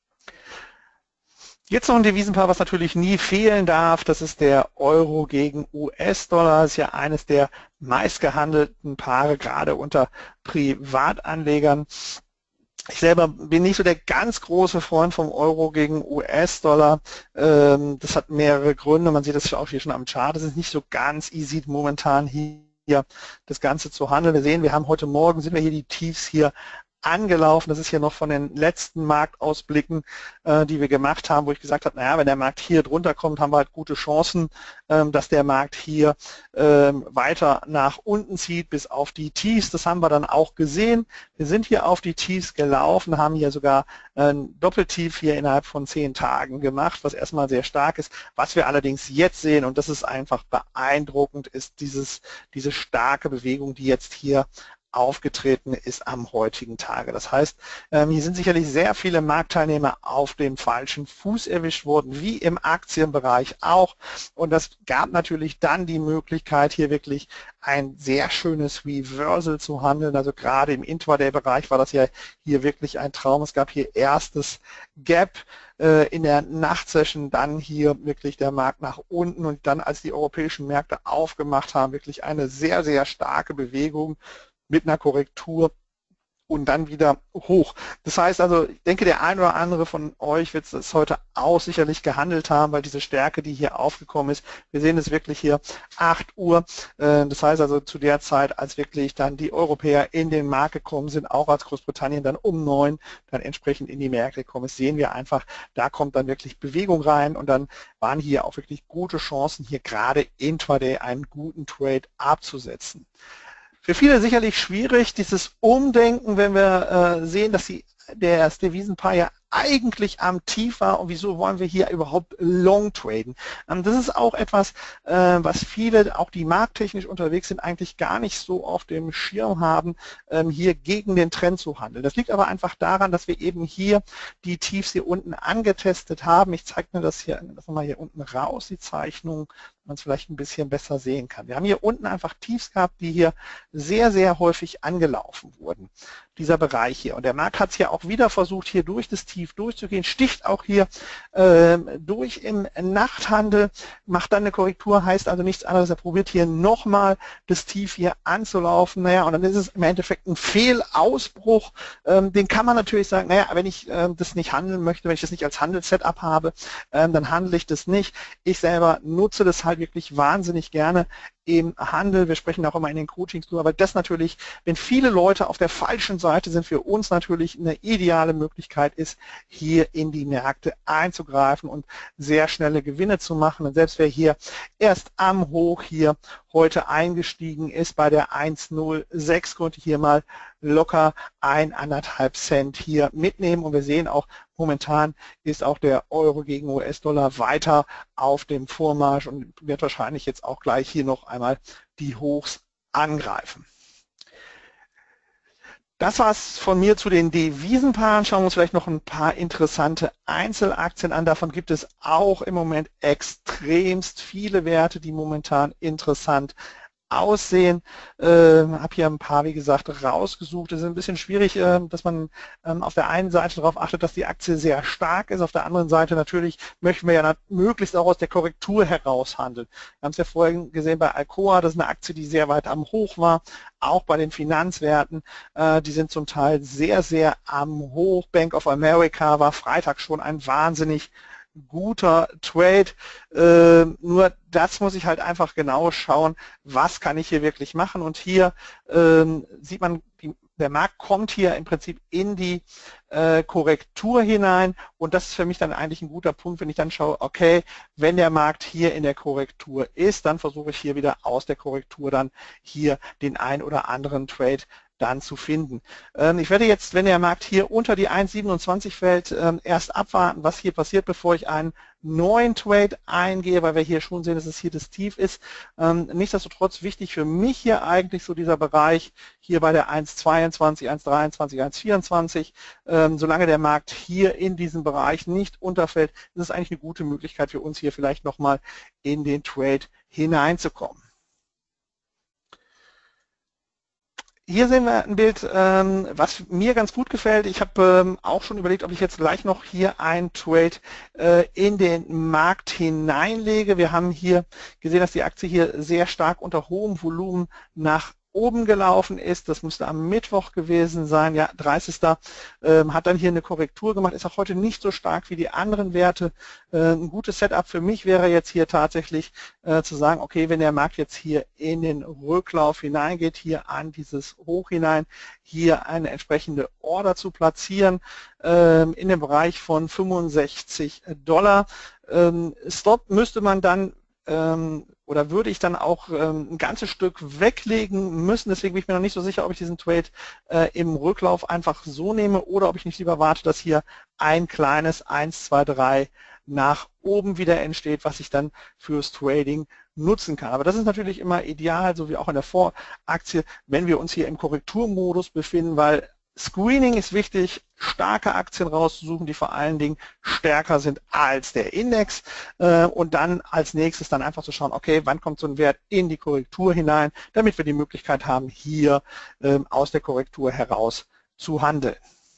Jetzt noch ein Devisenpaar, was natürlich nie fehlen darf, das ist der Euro gegen U S-Dollar. Das ist ja eines der meistgehandelten Paare, gerade unter Privatanlegern. Ich selber bin nicht so der ganz große Freund vom Euro gegen U S-Dollar. Das hat mehrere Gründe. Man sieht das auch hier schon am Chart. Es ist nicht so ganz easy momentan hier das Ganze zu handeln. Wir sehen, wir haben heute Morgen, sind wir hier die Tiefs hier angelaufen. Das ist hier noch von den letzten Marktausblicken, äh, die wir gemacht haben, wo ich gesagt habe, naja, wenn der Markt hier drunter kommt, haben wir halt gute Chancen, ähm, dass der Markt hier ähm, weiter nach unten zieht bis auf die Tiefs. Das haben wir dann auch gesehen. Wir sind hier auf die Tiefs gelaufen, haben hier sogar ein Doppeltief hier innerhalb von zehn Tagen gemacht, was erstmal sehr stark ist. Was wir allerdings jetzt sehen, und das ist einfach beeindruckend, ist dieses, diese starke Bewegung, die jetzt hier aufgetreten ist am heutigen Tage. Das heißt, hier sind sicherlich sehr viele Marktteilnehmer auf dem falschen Fuß erwischt worden, wie im Aktienbereich auch. Und das gab natürlich dann die Möglichkeit, hier wirklich ein sehr schönes Reversal zu handeln. Also gerade im Intraday-Bereich war das ja hier wirklich ein Traum. Es gab hier erstes Gap in der Nachtsession, dann hier wirklich der Markt nach unten und dann, als die europäischen Märkte aufgemacht haben, wirklich eine sehr, sehr starke Bewegung mit einer Korrektur und dann wieder hoch. Das heißt also, ich denke, der ein oder andere von euch wird es heute auch sicherlich gehandelt haben, weil diese Stärke, die hier aufgekommen ist, wir sehen es wirklich hier acht Uhr. Das heißt also zu der Zeit, als wirklich dann die Europäer in den Markt gekommen sind, auch als Großbritannien dann um neun dann entsprechend in die Märkte gekommen ist, sehen wir einfach, da kommt dann wirklich Bewegung rein und dann waren hier auch wirklich gute Chancen, hier gerade intraday einen guten Trade abzusetzen. Für viele sicherlich schwierig, dieses Umdenken, wenn wir äh, sehen, dass die, der Devisenpaar ja eigentlich am Tief war und wieso wollen wir hier überhaupt long traden. Ähm, das ist auch etwas, äh, was viele, auch die markttechnisch unterwegs sind, eigentlich gar nicht so auf dem Schirm haben, ähm, hier gegen den Trend zu handeln. Das liegt aber einfach daran, dass wir eben hier die Tiefs hier unten angetestet haben. Ich zeige mir das hier, das mal hier unten raus, die Zeichnung, man es vielleicht ein bisschen besser sehen kann. Wir haben hier unten einfach Tiefs gehabt, die hier sehr, sehr häufig angelaufen wurden, dieser Bereich hier. Und der Markt hat es ja auch wieder versucht, hier durch das Tief durchzugehen, sticht auch hier äh, durch im Nachthandel, macht dann eine Korrektur, heißt also nichts anderes, er probiert hier nochmal das Tief hier anzulaufen. Naja, und dann ist es im Endeffekt ein Fehlausbruch. Ähm, den kann man natürlich sagen, naja, wenn ich äh, das nicht handeln möchte, wenn ich das nicht als Handelssetup habe, ähm, dann handle ich das nicht. Ich selber nutze das halt wirklich wahnsinnig gerne im Handel. Wir sprechen auch immer in den Coachings drüber, aber das natürlich, wenn viele Leute auf der falschen Seite sind, für uns natürlich eine ideale Möglichkeit ist, hier in die Märkte einzugreifen und sehr schnelle Gewinne zu machen. Und selbst wer hier erst am Hoch hier heute eingestiegen ist, bei der eins null sechs, konnte hier mal locker ein, anderthalb Cent hier mitnehmen. Und wir sehen auch, momentan ist auch der Euro gegen U S-Dollar weiter auf dem Vormarsch und wird wahrscheinlich jetzt auch gleich hier noch einmal die Hochs angreifen. Das war es von mir zu den Devisenpaaren. Schauen wir uns vielleicht noch ein paar interessante Einzelaktien an. Davon gibt es auch im Moment extremst viele Werte, die momentan interessant aussehen. Ich äh, habe hier ein paar, wie gesagt, rausgesucht. Es ist ein bisschen schwierig, äh, dass man ähm, auf der einen Seite darauf achtet, dass die Aktie sehr stark ist. Auf der anderen Seite natürlich möchten wir ja möglichst auch aus der Korrektur heraus handeln. Wir haben es ja vorhin gesehen bei Alcoa, das ist eine Aktie, die sehr weit am Hoch war. Auch bei den Finanzwerten, äh, die sind zum Teil sehr, sehr am Hoch. Bank of America war Freitag schon ein wahnsinnig guter Trade, äh, nur das muss ich halt einfach genau schauen, was kann ich hier wirklich machen. Und hier äh, sieht man, die, der Markt kommt hier im Prinzip in die äh, Korrektur hinein und das ist für mich dann eigentlich ein guter Punkt, wenn ich dann schaue, okay, wenn der Markt hier in der Korrektur ist, dann versuche ich hier wieder aus der Korrektur dann hier den ein oder anderen Trade dann zu finden. Ich werde jetzt, wenn der Markt hier unter die eins siebenundzwanzig fällt, erst abwarten, was hier passiert, bevor ich einen neuen Trade eingehe, weil wir hier schon sehen, dass es hier das Tief ist. Nichtsdestotrotz wichtig für mich hier eigentlich so dieser Bereich hier bei der eins zweiundzwanzig, eins dreiundzwanzig, eins vierundzwanzig. Solange der Markt hier in diesem Bereich nicht unterfällt, ist es eigentlich eine gute Möglichkeit für uns hier vielleicht nochmal in den Trade hineinzukommen. Hier sehen wir ein Bild, ähm, was mir ganz gut gefällt. Ich habe ähm, auch schon überlegt, ob ich jetzt gleich noch hier ein Trade äh, in den Markt hineinlege. Wir haben hier gesehen, dass die Aktie hier sehr stark unter hohem Volumen nach oben gelaufen ist. Das müsste am Mittwoch gewesen sein, ja, dreißigsten Ähm, hat dann hier eine Korrektur gemacht, ist auch heute nicht so stark wie die anderen Werte. Äh, ein gutes Setup für mich wäre jetzt hier tatsächlich äh, zu sagen, okay, wenn der Markt jetzt hier in den Rücklauf hineingeht, hier an dieses Hoch hinein, hier eine entsprechende Order zu platzieren ähm, in dem Bereich von fünfundsechzig Dollar. Ähm, Stop müsste man dann ähm, oder würde ich dann auch ähm, ein ganzes Stück weglegen müssen. Deswegen bin ich mir noch nicht so sicher, ob ich diesen Trade äh, im Rücklauf einfach so nehme oder ob ich nicht lieber warte, dass hier ein kleines eins, zwei, drei nach oben wieder entsteht, was ich dann fürs Trading nutzen kann. Aber das ist natürlich immer ideal, so wie auch in der Voraktie, wenn wir uns hier im Korrekturmodus befinden, weil Screening ist wichtig, starke Aktien rauszusuchen, die vor allen Dingen stärker sind als der Index äh, und dann als nächstes dann einfach zu schauen, okay, wann kommt so ein Wert in die Korrektur hinein, damit wir die Möglichkeit haben, hier äh, aus der Korrektur heraus zu handeln.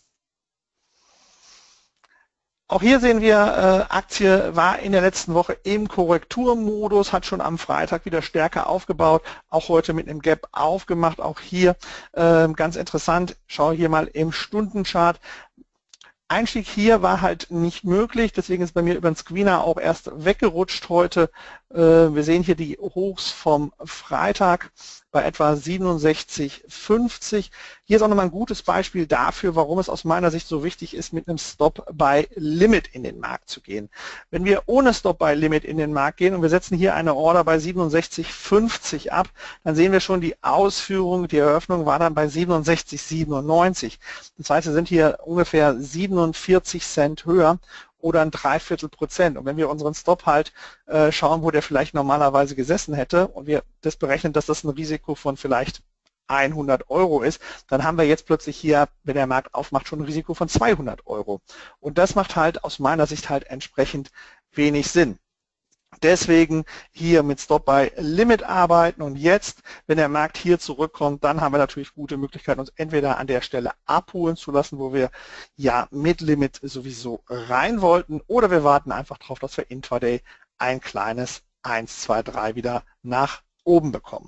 Auch hier sehen wir, äh, Aktie war in der letzten Woche im Korrekturmodus, hat schon am Freitag wieder stärker aufgebaut, auch heute mit einem Gap aufgemacht. Auch hier äh, ganz interessant, schau hier mal im Stundenchart. Einstieg hier war halt nicht möglich, deswegen ist bei mir über den Screener auch erst weggerutscht heute. Wir sehen hier die Hochs vom Freitag bei etwa siebenundsechzig fünfzig. Hier ist auch nochmal ein gutes Beispiel dafür, warum es aus meiner Sicht so wichtig ist, mit einem Stop-by-Limit in den Markt zu gehen. Wenn wir ohne Stop-by-Limit in den Markt gehen und wir setzen hier eine Order bei siebenundsechzig fünfzig ab, dann sehen wir schon, die Ausführung, die Eröffnung war dann bei siebenundsechzig siebenundneunzig. Das heißt, wir sind hier ungefähr siebenundvierzig Cent höher oder ein Dreiviertel Prozent. Und wenn wir unseren Stop halt äh, schauen, wo der vielleicht normalerweise gesessen hätte und wir das berechnen, dass das ein Risiko von vielleicht hundert Euro ist, dann haben wir jetzt plötzlich hier, wenn der Markt aufmacht, schon ein Risiko von zweihundert Euro. Und das macht halt aus meiner Sicht halt entsprechend wenig Sinn. Deswegen hier mit Stop-by-Limit arbeiten und jetzt, wenn der Markt hier zurückkommt, dann haben wir natürlich gute Möglichkeiten, uns entweder an der Stelle abholen zu lassen, wo wir ja mit Limit sowieso rein wollten, oder wir warten einfach darauf, dass wir intraday ein kleines eins, zwei, drei wieder nach oben bekommen.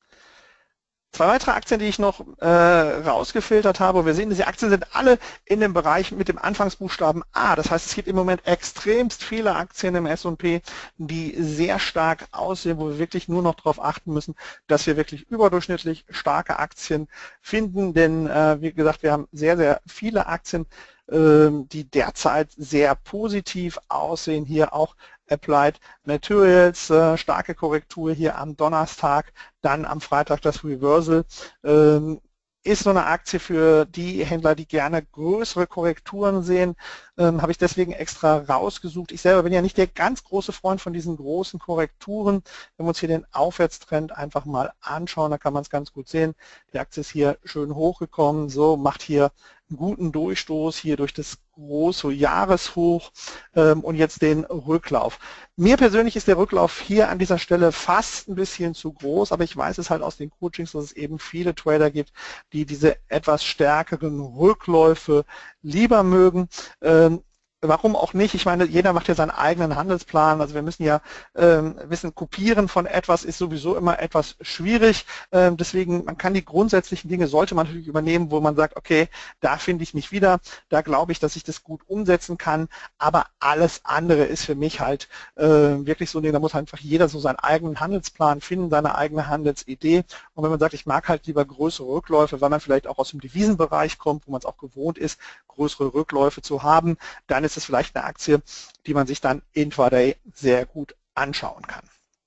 Zwei weitere Aktien, die ich noch äh, rausgefiltert habe, wir sehen, diese Aktien sind alle in dem Bereich mit dem Anfangsbuchstaben A. Das heißt, es gibt im Moment extremst viele Aktien im S und P, die sehr stark aussehen, wo wir wirklich nur noch darauf achten müssen, dass wir wirklich überdurchschnittlich starke Aktien finden. Denn, äh, wie gesagt, wir haben sehr, sehr viele Aktien, äh, die derzeit sehr positiv aussehen. Hier auch Applied Materials, äh, starke Korrektur hier am Donnerstag, dann am Freitag das Reversal. Ähm, ist so eine Aktie für die Händler, die gerne größere Korrekturen sehen, ähm, habe ich deswegen extra rausgesucht. Ich selber bin ja nicht der ganz große Freund von diesen großen Korrekturen. Wenn wir uns hier den Aufwärtstrend einfach mal anschauen, da kann man es ganz gut sehen. Die Aktie ist hier schön hochgekommen, so macht hier einen guten Durchstoß hier durch das große Jahreshoch ähm, und jetzt den Rücklauf. Mir persönlich ist der Rücklauf hier an dieser Stelle fast ein bisschen zu groß, aber ich weiß es halt aus den Coachings, dass es eben viele Trader gibt, die diese etwas stärkeren Rückläufe lieber mögen. Ähm, Warum auch nicht? Ich meine, jeder macht ja seinen eigenen Handelsplan. Also wir müssen ja ähm, wissen, kopieren von etwas ist sowieso immer etwas schwierig. Ähm, deswegen, man kann die grundsätzlichen Dinge, sollte man natürlich übernehmen, wo man sagt, okay, da finde ich mich wieder, da glaube ich, dass ich das gut umsetzen kann. Aber alles andere ist für mich halt äh, wirklich so ein Ding, da muss einfach jeder so seinen eigenen Handelsplan finden, seine eigene Handelsidee. Und wenn man sagt, ich mag halt lieber größere Rückläufe, weil man vielleicht auch aus dem Devisenbereich kommt, wo man es auch gewohnt ist, größere Rückläufe zu haben, dann ist es vielleicht eine Aktie, die man sich dann intraday sehr gut anschauen kann.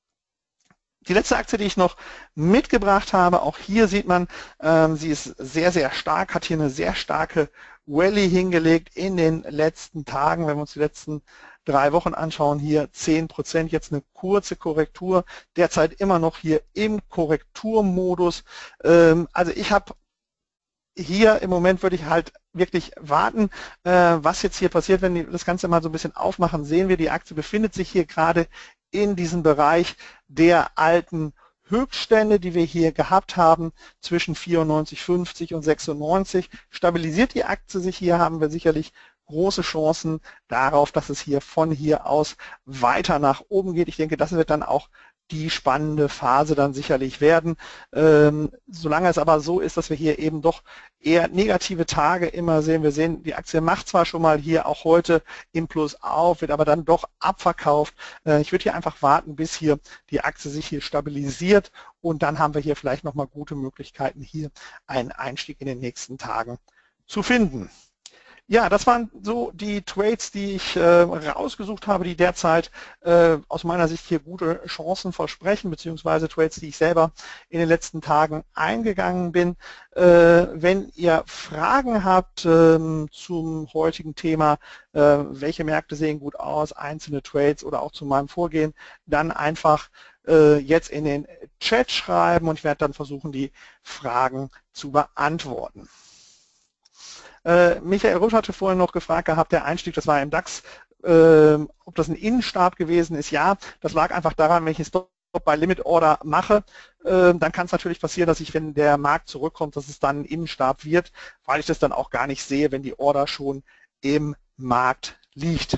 Die letzte Aktie, die ich noch mitgebracht habe, auch hier sieht man, ähm, sie ist sehr, sehr stark, hat hier eine sehr starke Rallye hingelegt in den letzten Tagen. Wenn wir uns die letzten drei Wochen anschauen, hier zehn Prozent, jetzt eine kurze Korrektur, derzeit immer noch hier im Korrekturmodus. Ähm, also ich habe hier im Moment würde ich halt wirklich warten, äh, was jetzt hier passiert. Wenn wir das Ganze mal so ein bisschen aufmachen, sehen wir, die Aktie befindet sich hier gerade in diesem Bereich der alten Höchststände, die wir hier gehabt haben, zwischen vierundneunzig Komma fünfzig und sechsundneunzig, stabilisiert die Aktie sich hier, haben wir sicherlich große Chancen darauf, dass es hier von hier aus weiter nach oben geht. Ich denke, das wird dann auch die spannende Phase dann sicherlich werden. Ähm, solange es aber so ist, dass wir hier eben doch eher negative Tage immer sehen. Wir sehen, die Aktie macht zwar schon mal hier auch heute im Plus auf, wird aber dann doch abverkauft. Äh, ich würde hier einfach warten, bis hier die Aktie sich hier stabilisiert und dann haben wir hier vielleicht nochmal gute Möglichkeiten, hier einen Einstieg in den nächsten Tagen zu finden. Ja, das waren so die Trades, die ich äh, rausgesucht habe, die derzeit äh, aus meiner Sicht hier gute Chancen versprechen, beziehungsweise Trades, die ich selber in den letzten Tagen eingegangen bin. Äh, wenn ihr Fragen habt äh, zum heutigen Thema, äh, welche Märkte sehen gut aus, einzelne Trades oder auch zu meinem Vorgehen, dann einfach äh, jetzt in den Chat schreiben und ich werde dann versuchen, die Fragen zu beantworten. Äh, Michael Rusch hatte vorhin noch gefragt gehabt, der Einstieg, das war im DAX, äh, ob das ein Innenstab gewesen ist. Ja, das lag einfach daran, wenn ich einen Stop bei Limit Order mache, äh, dann kann es natürlich passieren, dass ich, wenn der Markt zurückkommt, dass es dann ein Innenstab wird, weil ich das dann auch gar nicht sehe, wenn die Order schon im Markt liegt.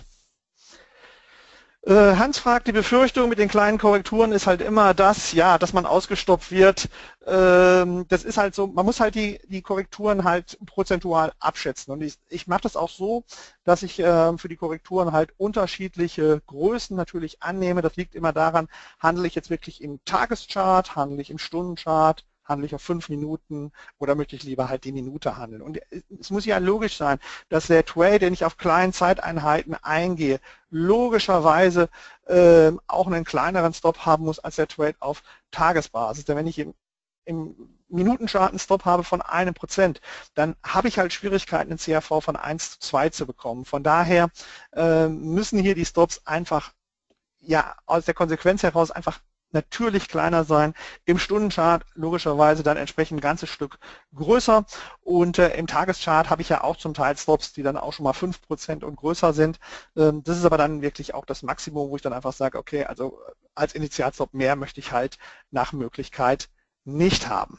Hans fragt, die Befürchtung mit den kleinen Korrekturen ist halt immer das, ja, dass man ausgestoppt wird. Das ist halt so, man muss halt die, die Korrekturen halt prozentual abschätzen. Und ich, ich mache das auch so, dass ich für die Korrekturen halt unterschiedliche Größen natürlich annehme. Das liegt immer daran, handle ich jetzt wirklich im Tageschart, handle ich im Stundenchart, handle ich auf fünf Minuten oder möchte ich lieber halt die Minute handeln. Und es muss ja logisch sein, dass der Trade, den ich auf kleinen Zeiteinheiten eingehe, logischerweise äh, auch einen kleineren Stop haben muss als der Trade auf Tagesbasis. Denn wenn ich im, im Minutenchart einen Stop habe von einem Prozent, dann habe ich halt Schwierigkeiten, einen C R V von eins zu zwei zu bekommen. Von daher äh, müssen hier die Stops einfach, ja, aus der Konsequenz heraus einfach natürlich kleiner sein, im Stundenchart logischerweise dann entsprechend ein ganzes Stück größer und äh, im Tageschart habe ich ja auch zum Teil Stops, die dann auch schon mal fünf Prozent und größer sind. Ähm, das ist aber dann wirklich auch das Maximum, wo ich dann einfach sage, okay, also als Initialstop mehr möchte ich halt nach Möglichkeit nicht haben.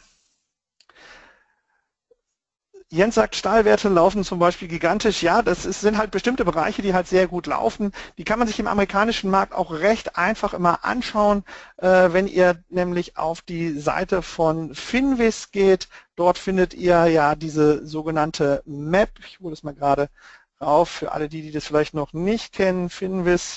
Jens sagt, Stahlwerte laufen zum Beispiel gigantisch. Ja, das ist, sind halt bestimmte Bereiche, die halt sehr gut laufen. Die kann man sich im amerikanischen Markt auch recht einfach immer anschauen, äh, wenn ihr nämlich auf die Seite von Finviz geht. Dort findet ihr ja diese sogenannte Map. Ich hole das mal gerade rauf für alle die, die das vielleicht noch nicht kennen. Finviz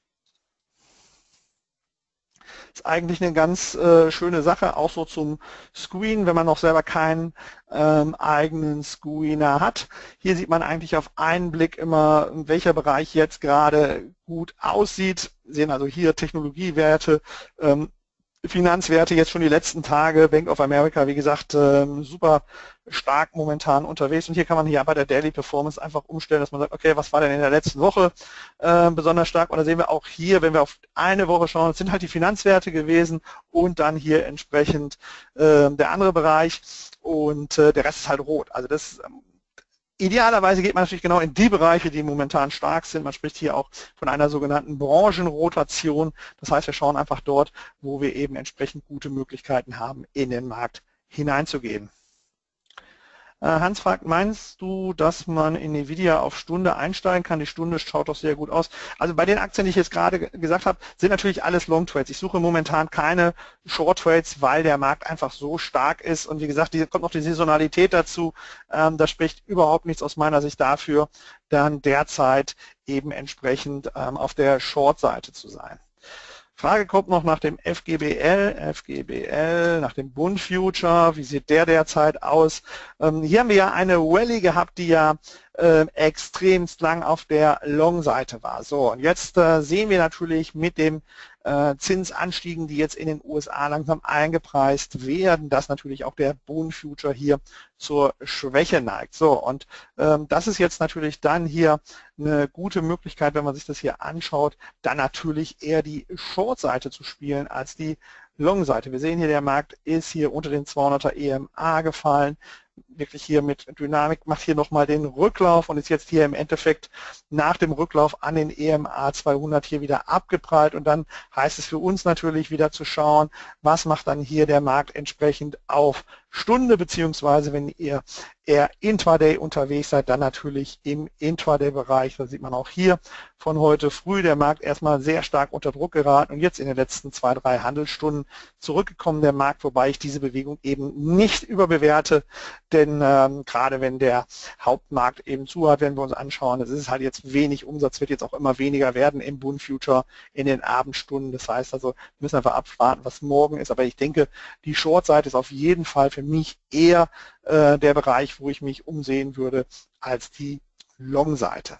ist eigentlich eine ganz äh, schöne Sache, auch so zum Screen, wenn man noch selber keinen ähm, eigenen Screener hat. Hier sieht man eigentlich auf einen Blick immer, welcher Bereich jetzt gerade gut aussieht. Wir sehen also hier Technologiewerte, ähm, Finanzwerte jetzt schon die letzten Tage, Bank of America, wie gesagt, ähm, super stark momentan unterwegs. Und hier kann man hier bei der Daily Performance einfach umstellen, dass man sagt, okay, was war denn in der letzten Woche äh, besonders stark? Und da sehen wir auch hier, wenn wir auf eine Woche schauen, das sind halt die Finanzwerte gewesen und dann hier entsprechend äh, der andere Bereich und äh, der Rest ist halt rot. Also das ähm, idealerweise geht man natürlich genau in die Bereiche, die momentan stark sind. Man spricht hier auch von einer sogenannten Branchenrotation. Das heißt, wir schauen einfach dort, wo wir eben entsprechend gute Möglichkeiten haben, in den Markt hineinzugehen. Hans fragt, meinst du, dass man in Nvidia auf Stunde einsteigen kann? Die Stunde schaut doch sehr gut aus. Also bei den Aktien, die ich jetzt gerade gesagt habe, sind natürlich alles Long Trades. Ich suche momentan keine Short Trades, weil der Markt einfach so stark ist. Und wie gesagt, hier kommt noch die Saisonalität dazu. Ähm, das spricht überhaupt nichts aus meiner Sicht dafür, dann derzeit eben entsprechend ähm, auf der Short-Seite zu sein. Frage kommt noch nach dem F G B L, F G B L, nach dem Bund Future, wie sieht der derzeit aus? Ähm, hier haben wir ja eine Rallye gehabt, die ja äh, extremst lang auf der Long-Seite war. So, und jetzt äh, sehen wir natürlich mit dem äh, Zinsanstiegen, die jetzt in den U S A langsam eingepreist werden, dass natürlich auch der Bund Future hier zur Schwäche neigt. So, und ähm, das ist jetzt natürlich dann hier eine gute Möglichkeit, wenn man sich das hier anschaut, dann natürlich eher die Short-Seite zu spielen als die Long-Seite. Wir sehen hier, der Markt ist hier unter den zweihunderter E M A gefallen. wirklich hier mit Dynamik, macht hier nochmal den Rücklauf und ist jetzt hier im Endeffekt nach dem Rücklauf an den E M A zweihundert hier wieder abgeprallt und dann heißt es für uns natürlich wieder zu schauen, was macht dann hier der Markt entsprechend auf Stunde, beziehungsweise wenn ihr eher Intraday unterwegs seid, dann natürlich im Intraday-Bereich. Da sieht man auch hier von heute früh der Markt erstmal sehr stark unter Druck geraten und jetzt in den letzten zwei, drei Handelsstunden zurückgekommen der Markt, wobei ich diese Bewegung eben nicht überbewerte, denn ähm, gerade wenn der Hauptmarkt eben zu hat, wenn wir uns anschauen, es ist halt jetzt wenig Umsatz, wird jetzt auch immer weniger werden im Bund Future in den Abendstunden. Das heißt also, wir müssen einfach abwarten, was morgen ist, aber ich denke, die Short-Seite ist auf jeden Fall für mich eher äh, der Bereich, wo ich mich umsehen würde, als die Long-Seite.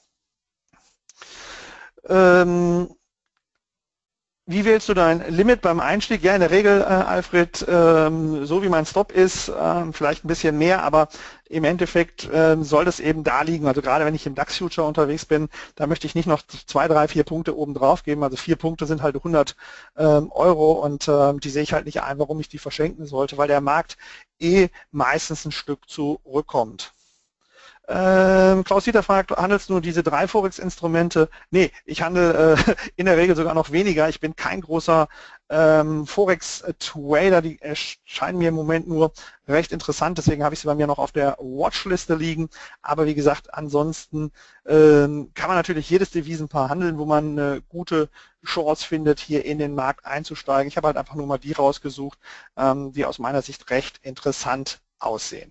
Ähm, Wie wählst du dein Limit beim Einstieg? Ja, in der Regel, äh, Alfred, ähm, so wie mein Stop ist, äh, vielleicht ein bisschen mehr, aber im Endeffekt äh, soll das eben da liegen. Also gerade wenn ich im DAX-Future unterwegs bin, da möchte ich nicht noch zwei, drei, vier Punkte oben drauf geben. Also vier Punkte sind halt hundert ähm, Euro und äh, die sehe ich halt nicht ein, warum ich die verschenken sollte, weil der Markt eh meistens ein Stück zurückkommt. Ähm, Klaus-Dieter fragt, handelst du nur diese drei Forex-Instrumente? Nee, ich handle äh, in der Regel sogar noch weniger. Ich bin kein großer ähm, Forex-Trader, die erscheinen mir im Moment nur recht interessant, deswegen habe ich sie bei mir noch auf der Watchliste liegen. Aber wie gesagt, ansonsten ähm, kann man natürlich jedes Devisenpaar handeln, wo man eine gute Chance findet, hier in den Markt einzusteigen. Ich habe halt einfach nur mal die rausgesucht, ähm, die aus meiner Sicht recht interessant aussehen.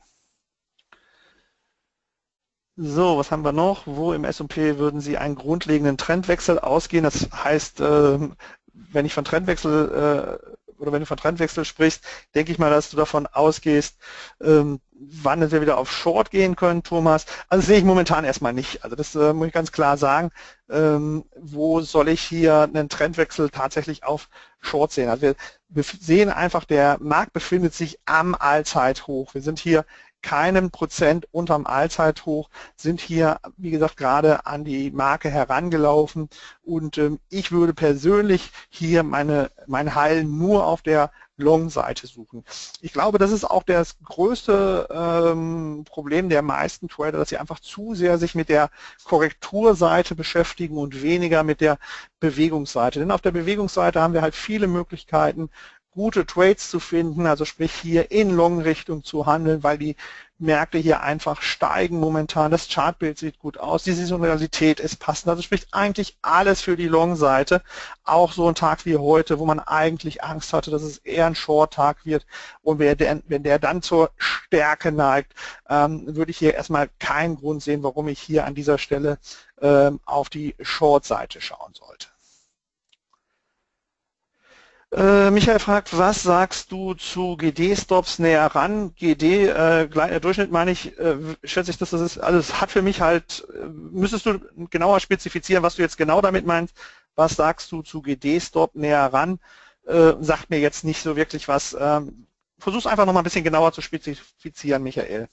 So, was haben wir noch? Wo im S und P würden Sie einen grundlegenden Trendwechsel ausgehen? Das heißt, wenn ich von Trendwechsel oder wenn du von Trendwechsel sprichst, denke ich mal, dass du davon ausgehst, wann wir wieder auf Short gehen können, Thomas. Also das sehe ich momentan erstmal nicht. Also das muss ich ganz klar sagen. Wo soll ich hier einen Trendwechsel tatsächlich auf Short sehen? Also wir sehen einfach, der Markt befindet sich am Allzeithoch. Wir sind hier keinen Prozent unterm Allzeithoch, sind hier, wie gesagt, gerade an die Marke herangelaufen und ähm, ich würde persönlich hier meine, mein Heil nur auf der Long-Seite suchen. Ich glaube, das ist auch das größte ähm, Problem der meisten Trader, dass sie einfach zu sehr sich mit der Korrekturseite beschäftigen und weniger mit der Bewegungsseite. Denn auf der Bewegungsseite haben wir halt viele Möglichkeiten, gute Trades zu finden, also sprich hier in Long-Richtung zu handeln, weil die Märkte hier einfach steigen momentan. Das Chartbild sieht gut aus, die Saisonalität ist passend, also spricht eigentlich alles für die Long-Seite. Auch so ein Tag wie heute, wo man eigentlich Angst hatte, dass es eher ein Short-Tag wird und wenn der, wenn der dann zur Stärke neigt, ähm, würde ich hier erstmal keinen Grund sehen, warum ich hier an dieser Stelle ähm, auf die Short-Seite schauen sollte. Äh, Michael fragt, was sagst du zu G D-Stops näher ran? G D, äh, Durchschnitt meine ich, äh, schätze ich, dass das ist, also es hat für mich halt, äh, müsstest du genauer spezifizieren, was du jetzt genau damit meinst. Was sagst du zu G D-Stop näher ran? Äh, sagt mir jetzt nicht so wirklich was. Ähm, versuch's einfach noch mal ein bisschen genauer zu spezifizieren, Michael.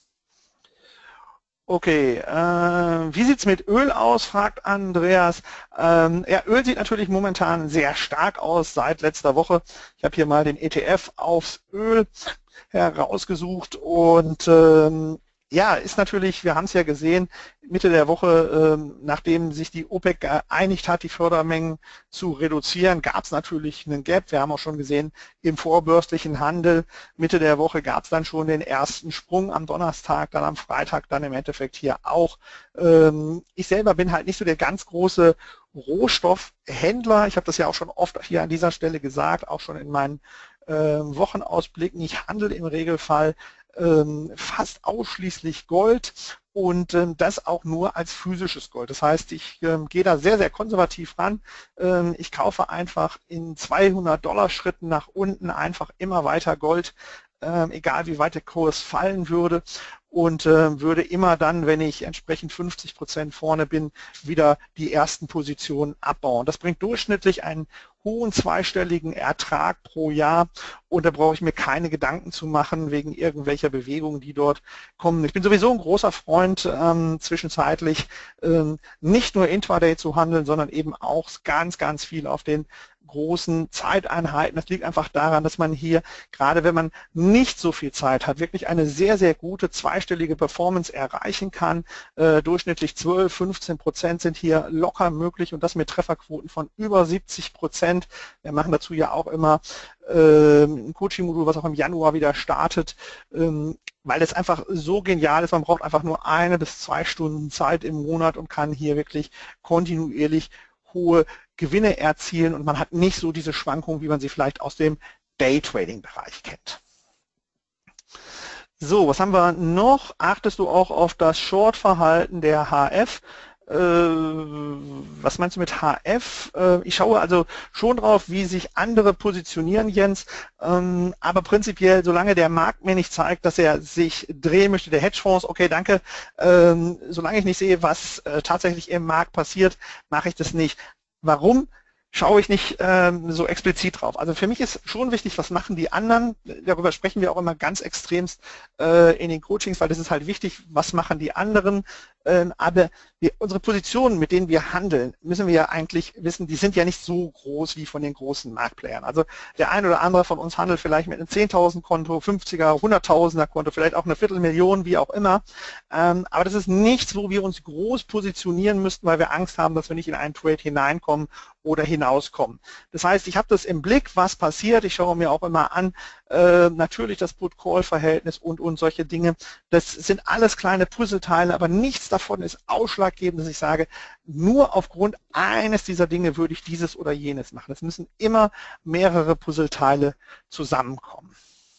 Okay, äh, wie sieht es mit Öl aus, fragt Andreas. Ähm, ja, Öl sieht natürlich momentan sehr stark aus seit letzter Woche. Ich habe hier mal den E T F aufs Öl herausgesucht und ähm, ja, ist natürlich, wir haben es ja gesehen, Mitte der Woche, ähm, nachdem sich die OPEC geeinigt hat, die Fördermengen zu reduzieren, gab es natürlich einen Gap. Wir haben auch schon gesehen, im vorbörslichen Handel Mitte der Woche gab es dann schon den ersten Sprung am Donnerstag, dann am Freitag, dann im Endeffekt hier auch. Ähm, ich selber bin halt nicht so der ganz große Rohstoffhändler. Ich habe das ja auch schon oft hier an dieser Stelle gesagt, auch schon in meinen äh, Wochenausblicken. Ich handle im Regelfall fast ausschließlich Gold und ähm, das auch nur als physisches Gold. Das heißt, ich ähm, gehe da sehr, sehr konservativ ran. Ähm, ich kaufe einfach in zweihundert Dollar Schritten nach unten einfach immer weiter Gold, ähm, egal wie weit der Kurs fallen würde und äh, würde immer dann, wenn ich entsprechend fünfzig Prozent vorne bin, wieder die ersten Positionen abbauen. Das bringt durchschnittlich einen hohen zweistelligen Ertrag pro Jahr und da brauche ich mir keine Gedanken zu machen wegen irgendwelcher Bewegungen, die dort kommen. Ich bin sowieso ein großer Freund, ähm, zwischenzeitlich ähm, nicht nur Intraday zu handeln, sondern eben auch ganz, ganz viel auf den großen Zeiteinheiten. Das liegt einfach daran, dass man hier, gerade wenn man nicht so viel Zeit hat, wirklich eine sehr, sehr gute zweistellige Performance erreichen kann. Äh, durchschnittlich zwölf, fünfzehn Prozent sind hier locker möglich und das mit Trefferquoten von über siebzig Prozent. Wir machen dazu ja auch immer äh, ein Coaching-Modul, was auch im Januar wieder startet, ähm, weil es einfach so genial ist. Man braucht einfach nur eine bis zwei Stunden Zeit im Monat und kann hier wirklich kontinuierlich hohe Gewinne erzielen und man hat nicht so diese Schwankungen, wie man sie vielleicht aus dem Day-Trading-Bereich kennt. So, was haben wir noch? Achtest du auch auf das Short-Verhalten der H F? Äh, was meinst du mit H F? Äh, ich schaue also schon drauf, wie sich andere positionieren, Jens, ähm, aber prinzipiell, solange der Markt mir nicht zeigt, dass er sich drehen möchte, der Hedgefonds, okay, danke, ähm, solange ich nicht sehe, was äh, tatsächlich im Markt passiert, mache ich das nicht. Warum? Schaue ich nicht ähm, so explizit drauf. Also für mich ist schon wichtig, was machen die anderen. Darüber sprechen wir auch immer ganz extremst äh, in den Coachings, weil das ist halt wichtig, was machen die anderen. Ähm, aber wir, unsere Positionen, mit denen wir handeln, müssen wir ja eigentlich wissen, die sind ja nicht so groß wie von den großen Marktplayern. Also der ein oder andere von uns handelt vielleicht mit einem zehntausend Konto, fünfziger, hunderttausender Konto, vielleicht auch eine Viertelmillion, wie auch immer. Ähm, aber das ist nichts, wo wir uns groß positionieren müssten, weil wir Angst haben, dass wir nicht in einen Trade hineinkommen oder hinauskommen. Das heißt, ich habe das im Blick, was passiert. Ich schaue mir auch immer an, äh, natürlich das Put-Call-Verhältnis und, und solche Dinge. Das sind alles kleine Puzzleteile, aber nichts davon ist ausschlaggebend, dass ich sage, nur aufgrund eines dieser Dinge würde ich dieses oder jenes machen. Es müssen immer mehrere Puzzleteile zusammenkommen.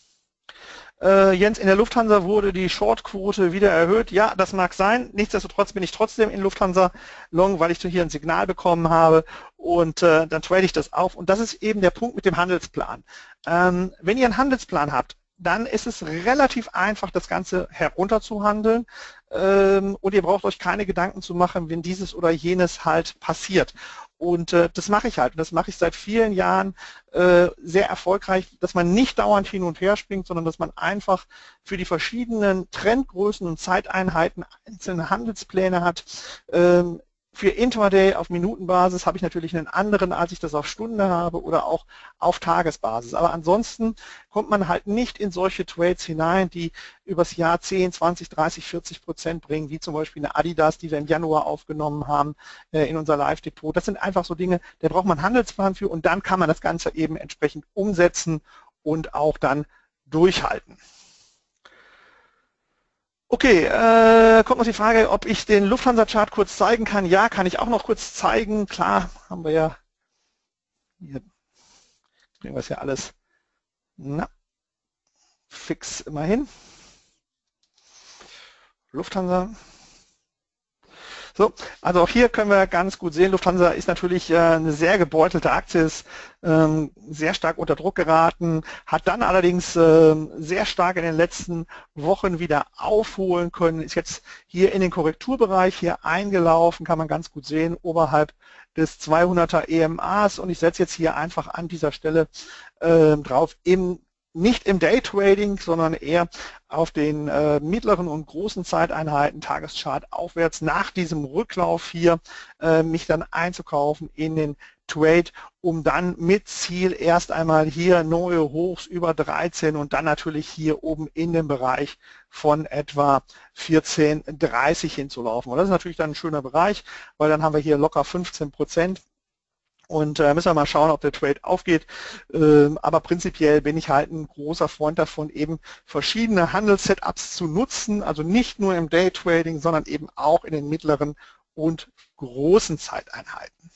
Äh, Jens, in der Lufthansa wurde die Shortquote wieder erhöht. Ja, das mag sein. Nichtsdestotrotz bin ich trotzdem in Lufthansa Long, weil ich hier ein Signal bekommen habe und äh, dann trade ich das auf. Und das ist eben der Punkt mit dem Handelsplan. Ähm, wenn ihr einen Handelsplan habt, dann ist es relativ einfach, das Ganze herunterzuhandeln ähm, und ihr braucht euch keine Gedanken zu machen, wenn dieses oder jenes halt passiert. Und äh, das mache ich halt. Und das mache ich seit vielen Jahren äh, sehr erfolgreich, dass man nicht dauernd hin und her springt, sondern dass man einfach für die verschiedenen Trendgrößen und Zeiteinheiten einzelne Handelspläne hat. Ähm, Für Intraday auf Minutenbasis habe ich natürlich einen anderen, als ich das auf Stunde habe oder auch auf Tagesbasis. Aber ansonsten kommt man halt nicht in solche Trades hinein, die übers Jahr zehn, zwanzig, dreißig, vierzig Prozent bringen, wie zum Beispiel eine Adidas, die wir im Januar aufgenommen haben äh, in unser Live-Depot. Das sind einfach so Dinge, da braucht man einen Handelsplan für und dann kann man das Ganze eben entsprechend umsetzen und auch dann durchhalten. Okay, äh, kommt noch die Frage, ob ich den Lufthansa-Chart kurz zeigen kann. Ja, kann ich auch noch kurz zeigen. Klar, haben wir ja, hier kriegen wir es ja alles na, fix immer hin. Lufthansa. So, also auch hier können wir ganz gut sehen, Lufthansa ist natürlich äh, eine sehr gebeutelte Aktie, ist ähm, sehr stark unter Druck geraten, hat dann allerdings äh, sehr stark in den letzten Wochen wieder aufholen können, ist jetzt hier in den Korrekturbereich hier eingelaufen, kann man ganz gut sehen, oberhalb des zweihunderter E M As und ich setze jetzt hier einfach an dieser Stelle äh, drauf, im nicht im Daytrading, sondern eher auf den äh, mittleren und großen Zeiteinheiten, Tageschart aufwärts, nach diesem Rücklauf hier äh, mich dann einzukaufen in den Trade, um dann mit Ziel erst einmal hier neue Hochs über dreizehn und dann natürlich hier oben in den Bereich von etwa vierzehn dreißig hinzulaufen. Und das ist natürlich dann ein schöner Bereich, weil dann haben wir hier locker fünfzehn Prozent. Und äh, müssen wir mal schauen, ob der Trade aufgeht. Ähm, aber prinzipiell bin ich halt ein großer Freund davon, eben verschiedene Handelssetups zu nutzen, also nicht nur im Daytrading, sondern eben auch in den mittleren und großen Zeiteinheiten.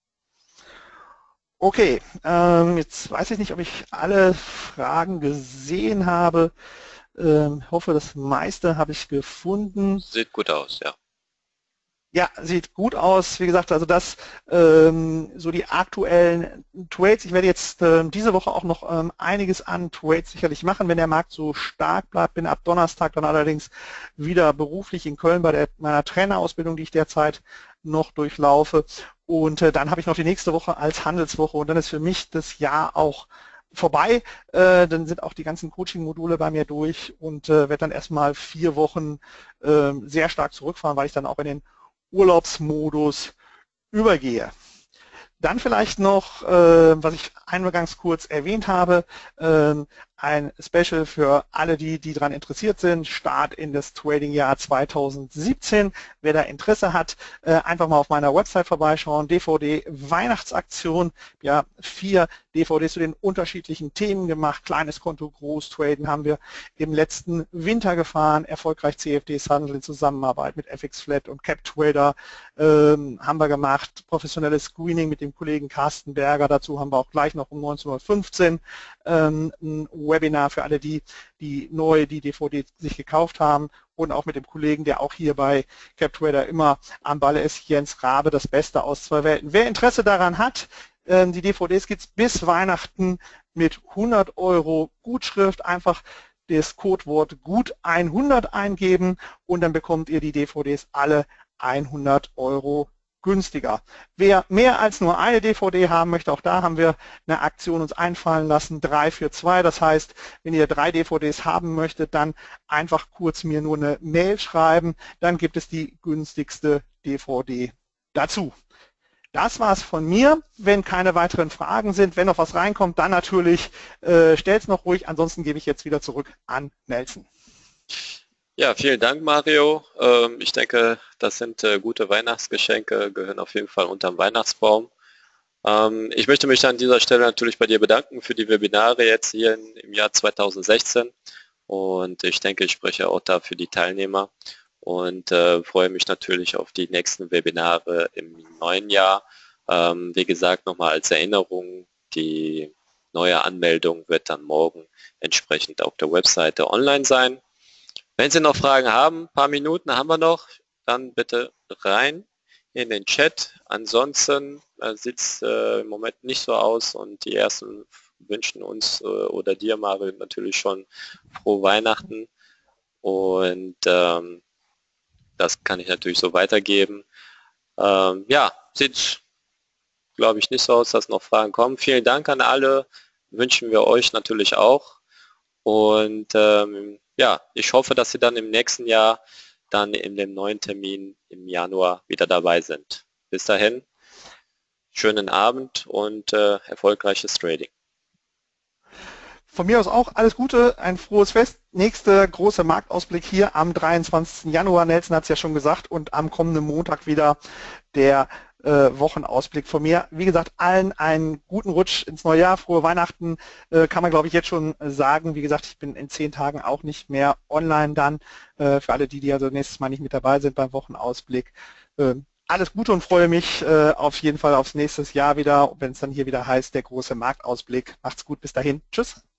Okay, ähm, jetzt weiß ich nicht, ob ich alle Fragen gesehen habe. Ähm, hoffe, das meiste habe ich gefunden. Sieht gut aus, ja. Ja, sieht gut aus. Wie gesagt, also das ähm, so die aktuellen Trades. Ich werde jetzt ähm, diese Woche auch noch ähm, einiges an Trades sicherlich machen, wenn der Markt so stark bleibt. Bin ab Donnerstag dann allerdings wieder beruflich in Köln bei der, meiner Trainerausbildung, die ich derzeit noch durchlaufe. Und äh, dann habe ich noch die nächste Woche als Handelswoche und dann ist für mich das Jahr auch vorbei. Äh, dann sind auch die ganzen Coaching-Module bei mir durch und äh, werde dann erstmal vier Wochen äh, sehr stark zurückfahren, weil ich dann auch in den Urlaubsmodus übergehe. Dann vielleicht noch, äh, was ich eingangs kurz erwähnt habe, äh, ein Special für alle, die, die daran interessiert sind. Start in das Trading-Jahr zweitausendsiebzehn. Wer da Interesse hat, äh, einfach mal auf meiner Website vorbeischauen. D V D-Weihnachtsaktion. Ja, vier D V Ds zu den unterschiedlichen Themen gemacht. Kleines Konto, Großtraden haben wir im letzten Winter gefahren. Erfolgreich C F Ds handeln in Zusammenarbeit mit F X Flat und CapTrader ähm, haben wir gemacht. Professionelles Screening mit dem Kollegen Carsten Berger. Dazu haben wir auch gleich noch um neunzehn Uhr fünfzehn ähm, ein Webinar für alle die, die neu die D V D sich gekauft haben und auch mit dem Kollegen, der auch hier bei CapTrader immer am Ball ist, Jens Rabe, das Beste aus zwei Welten. Wer Interesse daran hat, ähm, die D V Ds gibt es bis Weihnachten mit hundert Euro Gutschrift, einfach das Codewort gut hundert eingeben und dann bekommt ihr die D V Ds alle hundert Euro günstiger. Wer mehr als nur eine D V D haben möchte, auch da haben wir eine Aktion uns einfallen lassen, drei für zwei. Das heißt, wenn ihr drei D V Ds haben möchtet, dann einfach kurz mir nur eine Mail schreiben, dann gibt es die günstigste D V D dazu. Das war's von mir. Wenn keine weiteren Fragen sind, wenn noch was reinkommt, dann natürlich äh, stellt's noch ruhig. Ansonsten gebe ich jetzt wieder zurück an Nelson. Ja, vielen Dank, Mario. Ähm, ich denke, das sind äh, gute Weihnachtsgeschenke, gehören auf jeden Fall unterm Weihnachtsbaum. Ähm, ich möchte mich an dieser Stelle natürlich bei dir bedanken für die Webinare jetzt hier in, im Jahr zweitausendsechzehn. Und ich denke, ich spreche auch da für die Teilnehmer und äh, freue mich natürlich auf die nächsten Webinare im neuen Jahr. Ähm, wie gesagt, nochmal als Erinnerung, die neue Anmeldung wird dann morgen entsprechend auf der Webseite online sein. Wenn Sie noch Fragen haben, ein paar Minuten haben wir noch, dann bitte rein in den Chat. Ansonsten äh, sieht es äh, im Moment nicht so aus und die ersten wünschen uns äh, oder dir, Mario, natürlich schon frohe Weihnachten. Und ähm, das kann ich natürlich so weitergeben. Ähm, ja, sieht, glaube ich, nicht so aus, dass noch Fragen kommen. Vielen Dank an alle, wünschen wir euch natürlich auch. Und ähm, ja, ich hoffe, dass Sie dann im nächsten Jahr dann in dem neuen Termin im Januar wieder dabei sind. Bis dahin, schönen Abend und äh, erfolgreiches Trading. Von mir aus auch alles Gute, ein frohes Fest. Nächster große Marktausblick hier am dreiundzwanzigsten Januar. Nelson hat es ja schon gesagt und am kommenden Montag wieder der äh, Wochenausblick von mir. Wie gesagt, allen einen guten Rutsch ins neue Jahr, frohe Weihnachten, äh, kann man glaube ich jetzt schon sagen. Wie gesagt, ich bin in zehn Tagen auch nicht mehr online dann, äh, für alle die, die also nächstes Mal nicht mit dabei sind beim Wochenausblick. Äh, alles Gute und freue mich äh, auf jeden Fall aufs nächste Jahr wieder, wenn es dann hier wieder heißt, der große Marktausblick. Macht's gut, bis dahin. Tschüss.